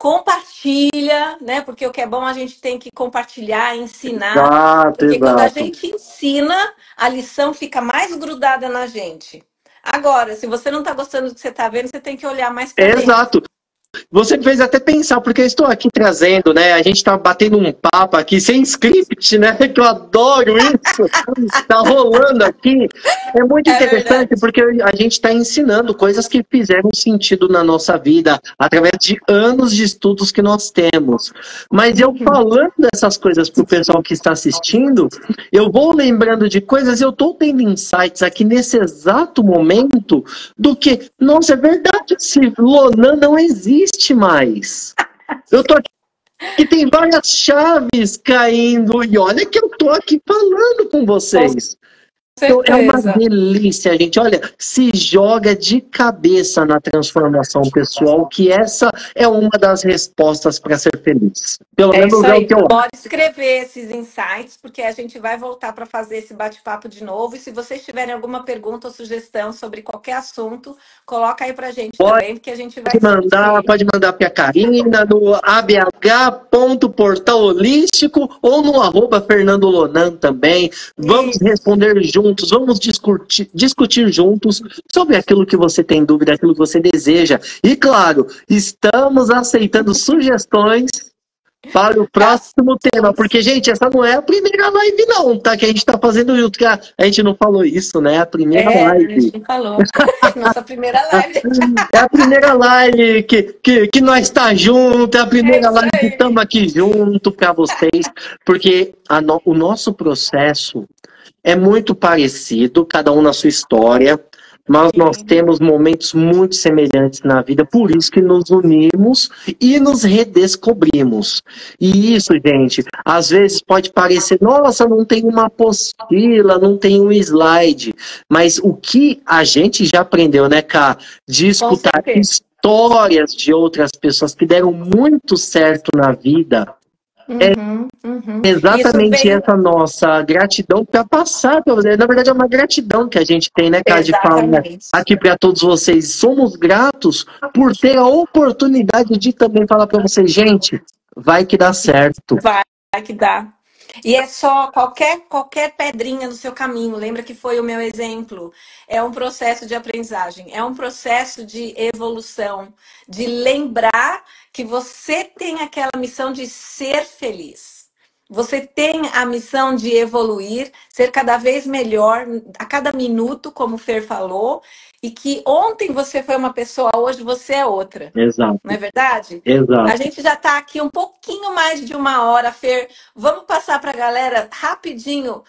compartilha, né? Porque o que é bom a gente tem que compartilhar, ensinar. Exato, Porque quando a exato. gente ensina, a lição fica mais grudada na gente. Agora, se você não está gostando do que você está vendo, você tem que olhar mais para dentro. Exato. Você me fez até pensar, porque eu estou aqui trazendo, né? A gente está batendo um papo aqui sem script, né? Que eu adoro isso. Está rolando aqui. É muito É interessante verdade. porque a gente está ensinando coisas que fizeram sentido na nossa vida através de anos de estudos que nós temos. Mas eu falando dessas coisas para o pessoal que está assistindo, eu vou lembrando de coisas, eu estou tendo insights aqui nesse exato momento do que, nossa, é verdade, esse Lonan não existe mais. Eu tô aqui que tem várias chaves caindo e olha que eu tô aqui falando com vocês. Então, é uma delícia, gente. Olha, se joga de cabeça na transformação pessoal, que essa é uma das respostas para ser feliz. Pelo É menos isso é aí. o que eu Pode escrever esses insights, porque a gente vai voltar para fazer esse bate-papo de novo. E se vocês tiverem alguma pergunta ou sugestão sobre qualquer assunto, coloca aí para a gente Pode também, porque a gente vai Pode mandar, discutir. pode mandar para a Karina no a b h ponto portal holístico ou no arroba Fernando Lonan também. Vamos Isso. responder juntos, vamos discutir, discutir juntos sobre aquilo que você tem dúvida, aquilo que você deseja. E claro, estamos aceitando sugestões para o próximo tema, porque, gente, essa não é a primeira live não, tá? Que a gente tá fazendo junto, que a, a gente não falou isso, né? A primeira É, live. a gente não falou. Nossa primeira live. É a primeira live que, que, que nós tá junto, é a primeira É isso live que aí. estamos aqui junto para vocês, porque a no, o nosso processo é muito parecido, cada um na sua história, mas nós temos momentos muito semelhantes na vida, por isso que nos unimos e nos redescobrimos. E isso, gente, às vezes pode parecer, nossa, não tem uma apostila, não tem um slide, mas o que a gente já aprendeu, né, Ká, de escutar histórias de outras pessoas que deram muito certo na vida, Uhum, uhum. exatamente veio... essa nossa gratidão para passar para você. Na verdade, é uma gratidão que a gente tem, né, cara, de falar aqui para todos vocês. Somos gratos por ter a oportunidade de também falar para vocês, gente, vai que dá certo. Vai, vai que dá. E é só qualquer, qualquer pedrinha no seu caminho. Lembra que foi o meu exemplo? É um processo de aprendizagem, é um processo de evolução, de lembrar que você tem aquela missão de ser feliz. Você tem a missão de evoluir, ser cada vez melhor a cada minuto, como o Fer falou, e que ontem você foi uma pessoa, hoje você é outra. Exato. Não é verdade? Exato. A gente já está aqui um pouquinho mais de uma hora, Fer. Vamos passar para a galera rapidinho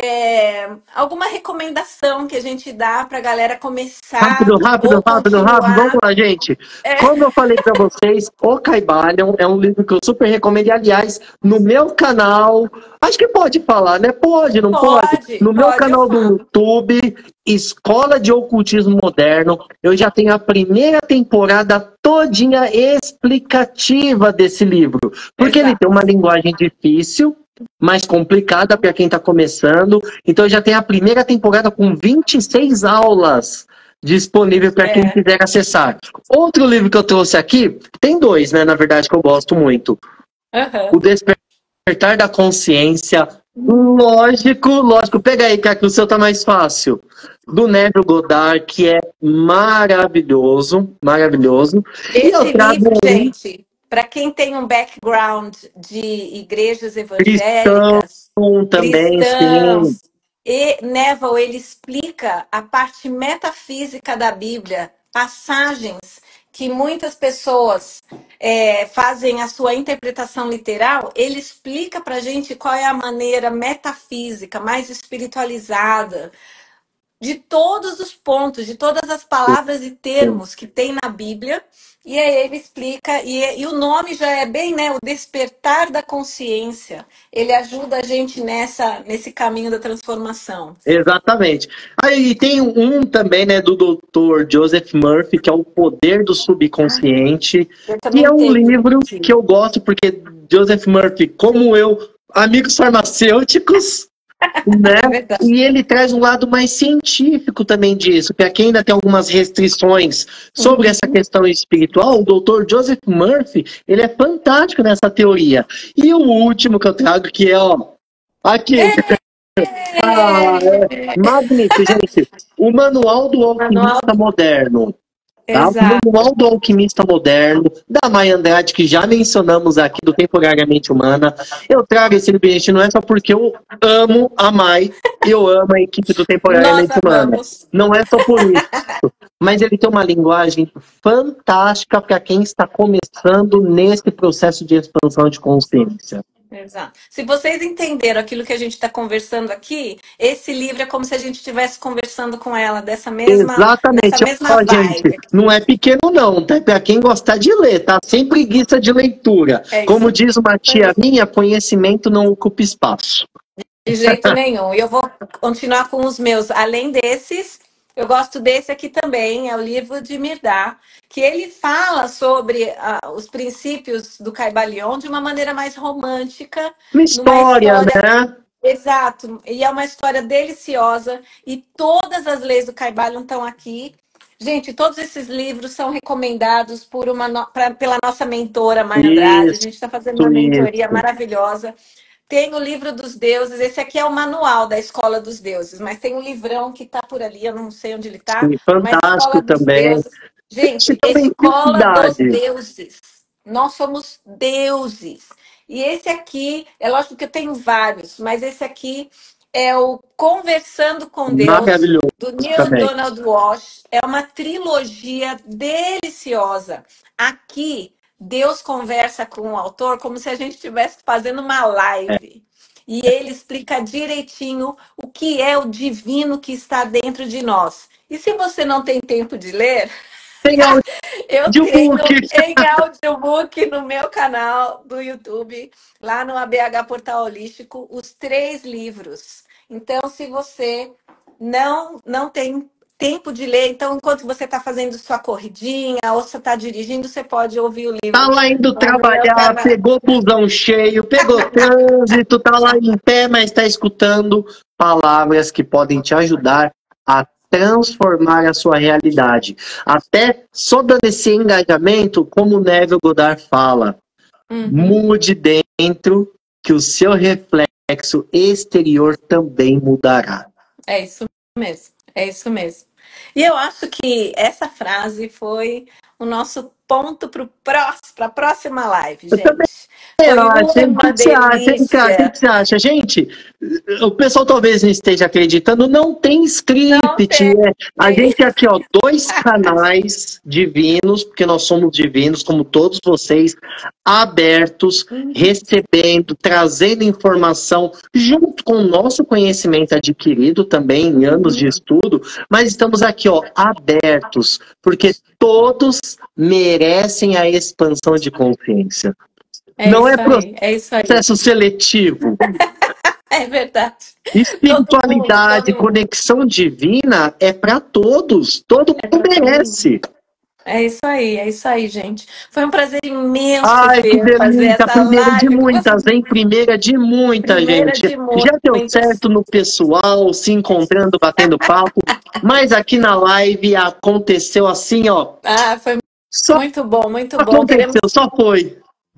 é, alguma recomendação que a gente dá para a galera começar. Rápido, rápido, ou rápido, continuar. rápido. Vamos lá, gente. É. Como eu falei para vocês, O Caibalion é um livro que eu super recomendo. E, aliás, no meu canal, acho que pode falar, né? Pode, não pode? Pode, no meu pode, canal do YouTube, Escola de Ocultismo Moderno, eu já tenho a primeira temporada todinha explicativa desse livro. Porque Exato. Ele tem uma linguagem difícil, mais complicada para quem está começando. Então já tem a primeira temporada com vinte e seis aulas disponível para é. quem quiser acessar. Outro livro que eu trouxe aqui, tem dois, né, na verdade, que eu gosto muito. Uhum. O Despertar da Consciência. Lógico, lógico. Pega aí, cara, que o seu tá mais fácil. Do Neville Goddard, que é maravilhoso, maravilhoso. Esse e eu trago livro, um... gente... Para quem tem um background de igrejas evangélicas, cristão também, cristãos, sim. E Neville, ele explica a parte metafísica da Bíblia, passagens que muitas pessoas é, fazem a sua interpretação literal, ele explica para a gente qual é a maneira metafísica, mais espiritualizada, de todos os pontos, de todas as palavras e termos que tem na Bíblia. E aí ele explica, e, e o nome já é bem, né? O despertar da consciência. Ele ajuda a gente nessa, nesse caminho da transformação. Exatamente. Aí tem um também, né, do doutor Joseph Murphy, que é O Poder do Subconsciente. E é um livro isso. que eu gosto, porque Joseph Murphy, como eu, amigos farmacêuticos, né? É verdade. E ele traz um lado mais científico também disso, para quem ainda tem algumas restrições sobre essa questão espiritual, o doutor Joseph Murphy, ele é fantástico nessa teoria. E o último que eu trago, que é, ó, aqui, ah, é magnífico, gente, o Manual do Manual. Alquimista Moderno. Tá? O Exato. Manual do Alquimista Moderno, da Maya Andrade, que já mencionamos aqui, do Temporariamente Humana. Eu trago esse livro, gente, não é só porque eu amo a Mai, eu amo a equipe do Temporariamente Nós Humana. amamos. Não é só por isso. Mas ele tem uma linguagem fantástica para quem está começando nesse processo de expansão de consciência. Exato. Se vocês entenderam aquilo que a gente está conversando aqui, esse livro é como se a gente estivesse conversando com ela dessa mesma, dessa Exatamente. mesma Ó, vibe. gente, não é pequeno não, tá? Para quem gostar de ler, tá? Sem preguiça de leitura. É Como isso. diz uma tia minha, conhecimento não ocupa espaço. De jeito nenhum. E eu vou continuar com os meus. Além desses, eu gosto desse aqui também, é o livro de Mirdá, que ele fala sobre ah, os princípios do Caibalion de uma maneira mais romântica, Uma numa história, história. né? Exato, e é uma história deliciosa e todas as leis do Caibalion estão aqui. Gente, todos esses livros são recomendados por uma no... pra... pela nossa mentora, Mãe Andrade. A Isso, gente está fazendo uma mentoria isso. maravilhosa. Tem o livro dos deuses, esse aqui é o manual da Escola dos Deuses, mas tem um livrão que está por ali, eu não sei onde ele está, Sim, mas fantástico Escola dos também. Deuses. Gente, Gente, também Escola dos idade. Deuses. Nós somos deuses. E esse aqui, é lógico que eu tenho vários, mas esse aqui é o Conversando com Deus, Maravilhoso do Neil também. Donald Walsh. É uma trilogia deliciosa. Aqui, Deus conversa com o autor como se a gente estivesse fazendo uma live. E ele explica direitinho o que é o divino que está dentro de nós. E se você não tem tempo de ler, Tem eu tenho audiobook. em audiobook no meu canal do YouTube, lá no A B H Portal Holístico, os três livros. Então, se você não, não tem tempo de ler, então, enquanto você está fazendo sua corridinha ou você está dirigindo, você pode ouvir o livro. Tá lá indo lá no meu trabalhar, canal. pegou busão cheio, pegou trânsito, tá lá em pé, mas tá escutando palavras que podem te ajudar a transformar a sua realidade. Até só dando esse engajamento, como o Neville Goddard fala, Uhum. mude dentro que o seu reflexo exterior também mudará. É isso mesmo, é isso mesmo. E eu acho que essa frase foi o nosso ponto para a próxima live, Eu também gente. Foi acho, hein? O uma que que você acha, hein, cara? O que delícia. que você acha? Gente, o pessoal talvez não esteja acreditando, não tem script. Não tem. É. A gente aqui, ó, dois canais divinos, porque nós somos divinos, como todos vocês, abertos, Uhum. recebendo, trazendo informação, junto com o nosso conhecimento adquirido também em anos de estudo, mas estamos aqui, ó, abertos, porque todos merecem a expansão de consciência. É Não isso é aí, é isso aí. processo seletivo. É verdade. Espiritualidade, Todo mundo, todo mundo. conexão divina é para todos. Todo É pra mundo todo merece. É isso aí, é isso aí, gente. Foi um prazer imenso, Ai, que Fer, fazer delícia. essa Primeira de live com você. muitas, hein? Primeira de muita, Primeira gente. de Já deu muitas. certo no pessoal, se encontrando, batendo papo. Mas aqui na live aconteceu assim, ó. Ah, foi Só muito bom, muito bom. aconteceu, Queremos só foi.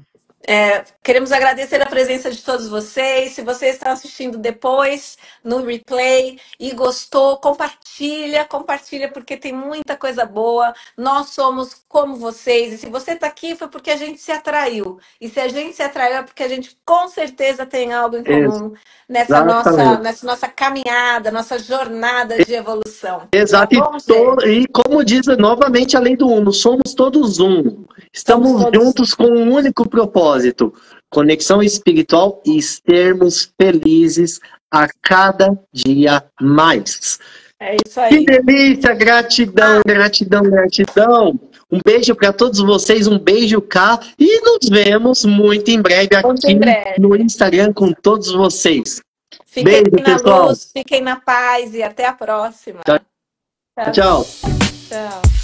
É, queremos agradecer a presença de todos vocês. Se vocês estão assistindo depois no replay e gostou, compartilha, compartilha porque tem muita coisa boa. Nós somos como vocês e se você está aqui foi porque a gente se atraiu. E se a gente se atraiu é porque a gente com certeza tem algo em comum nessa nossa, Exatamente. nessa nossa caminhada, nossa jornada de evolução. Exato. Tá bom, E, to- e como diz novamente a lei do Uno, somos todos um. Estamos Somos todos juntos com um único propósito: conexão espiritual e sermos felizes a cada dia mais. É isso Que aí. delícia! Gratidão, gratidão, gratidão. Um beijo para todos vocês, um beijo cá e nos vemos muito em breve Muito aqui em breve. no Instagram com todos vocês. Fiquem Beijo, na pessoal. luz, fiquem na paz e até a próxima. Tchau. Tchau. Tchau. Tchau.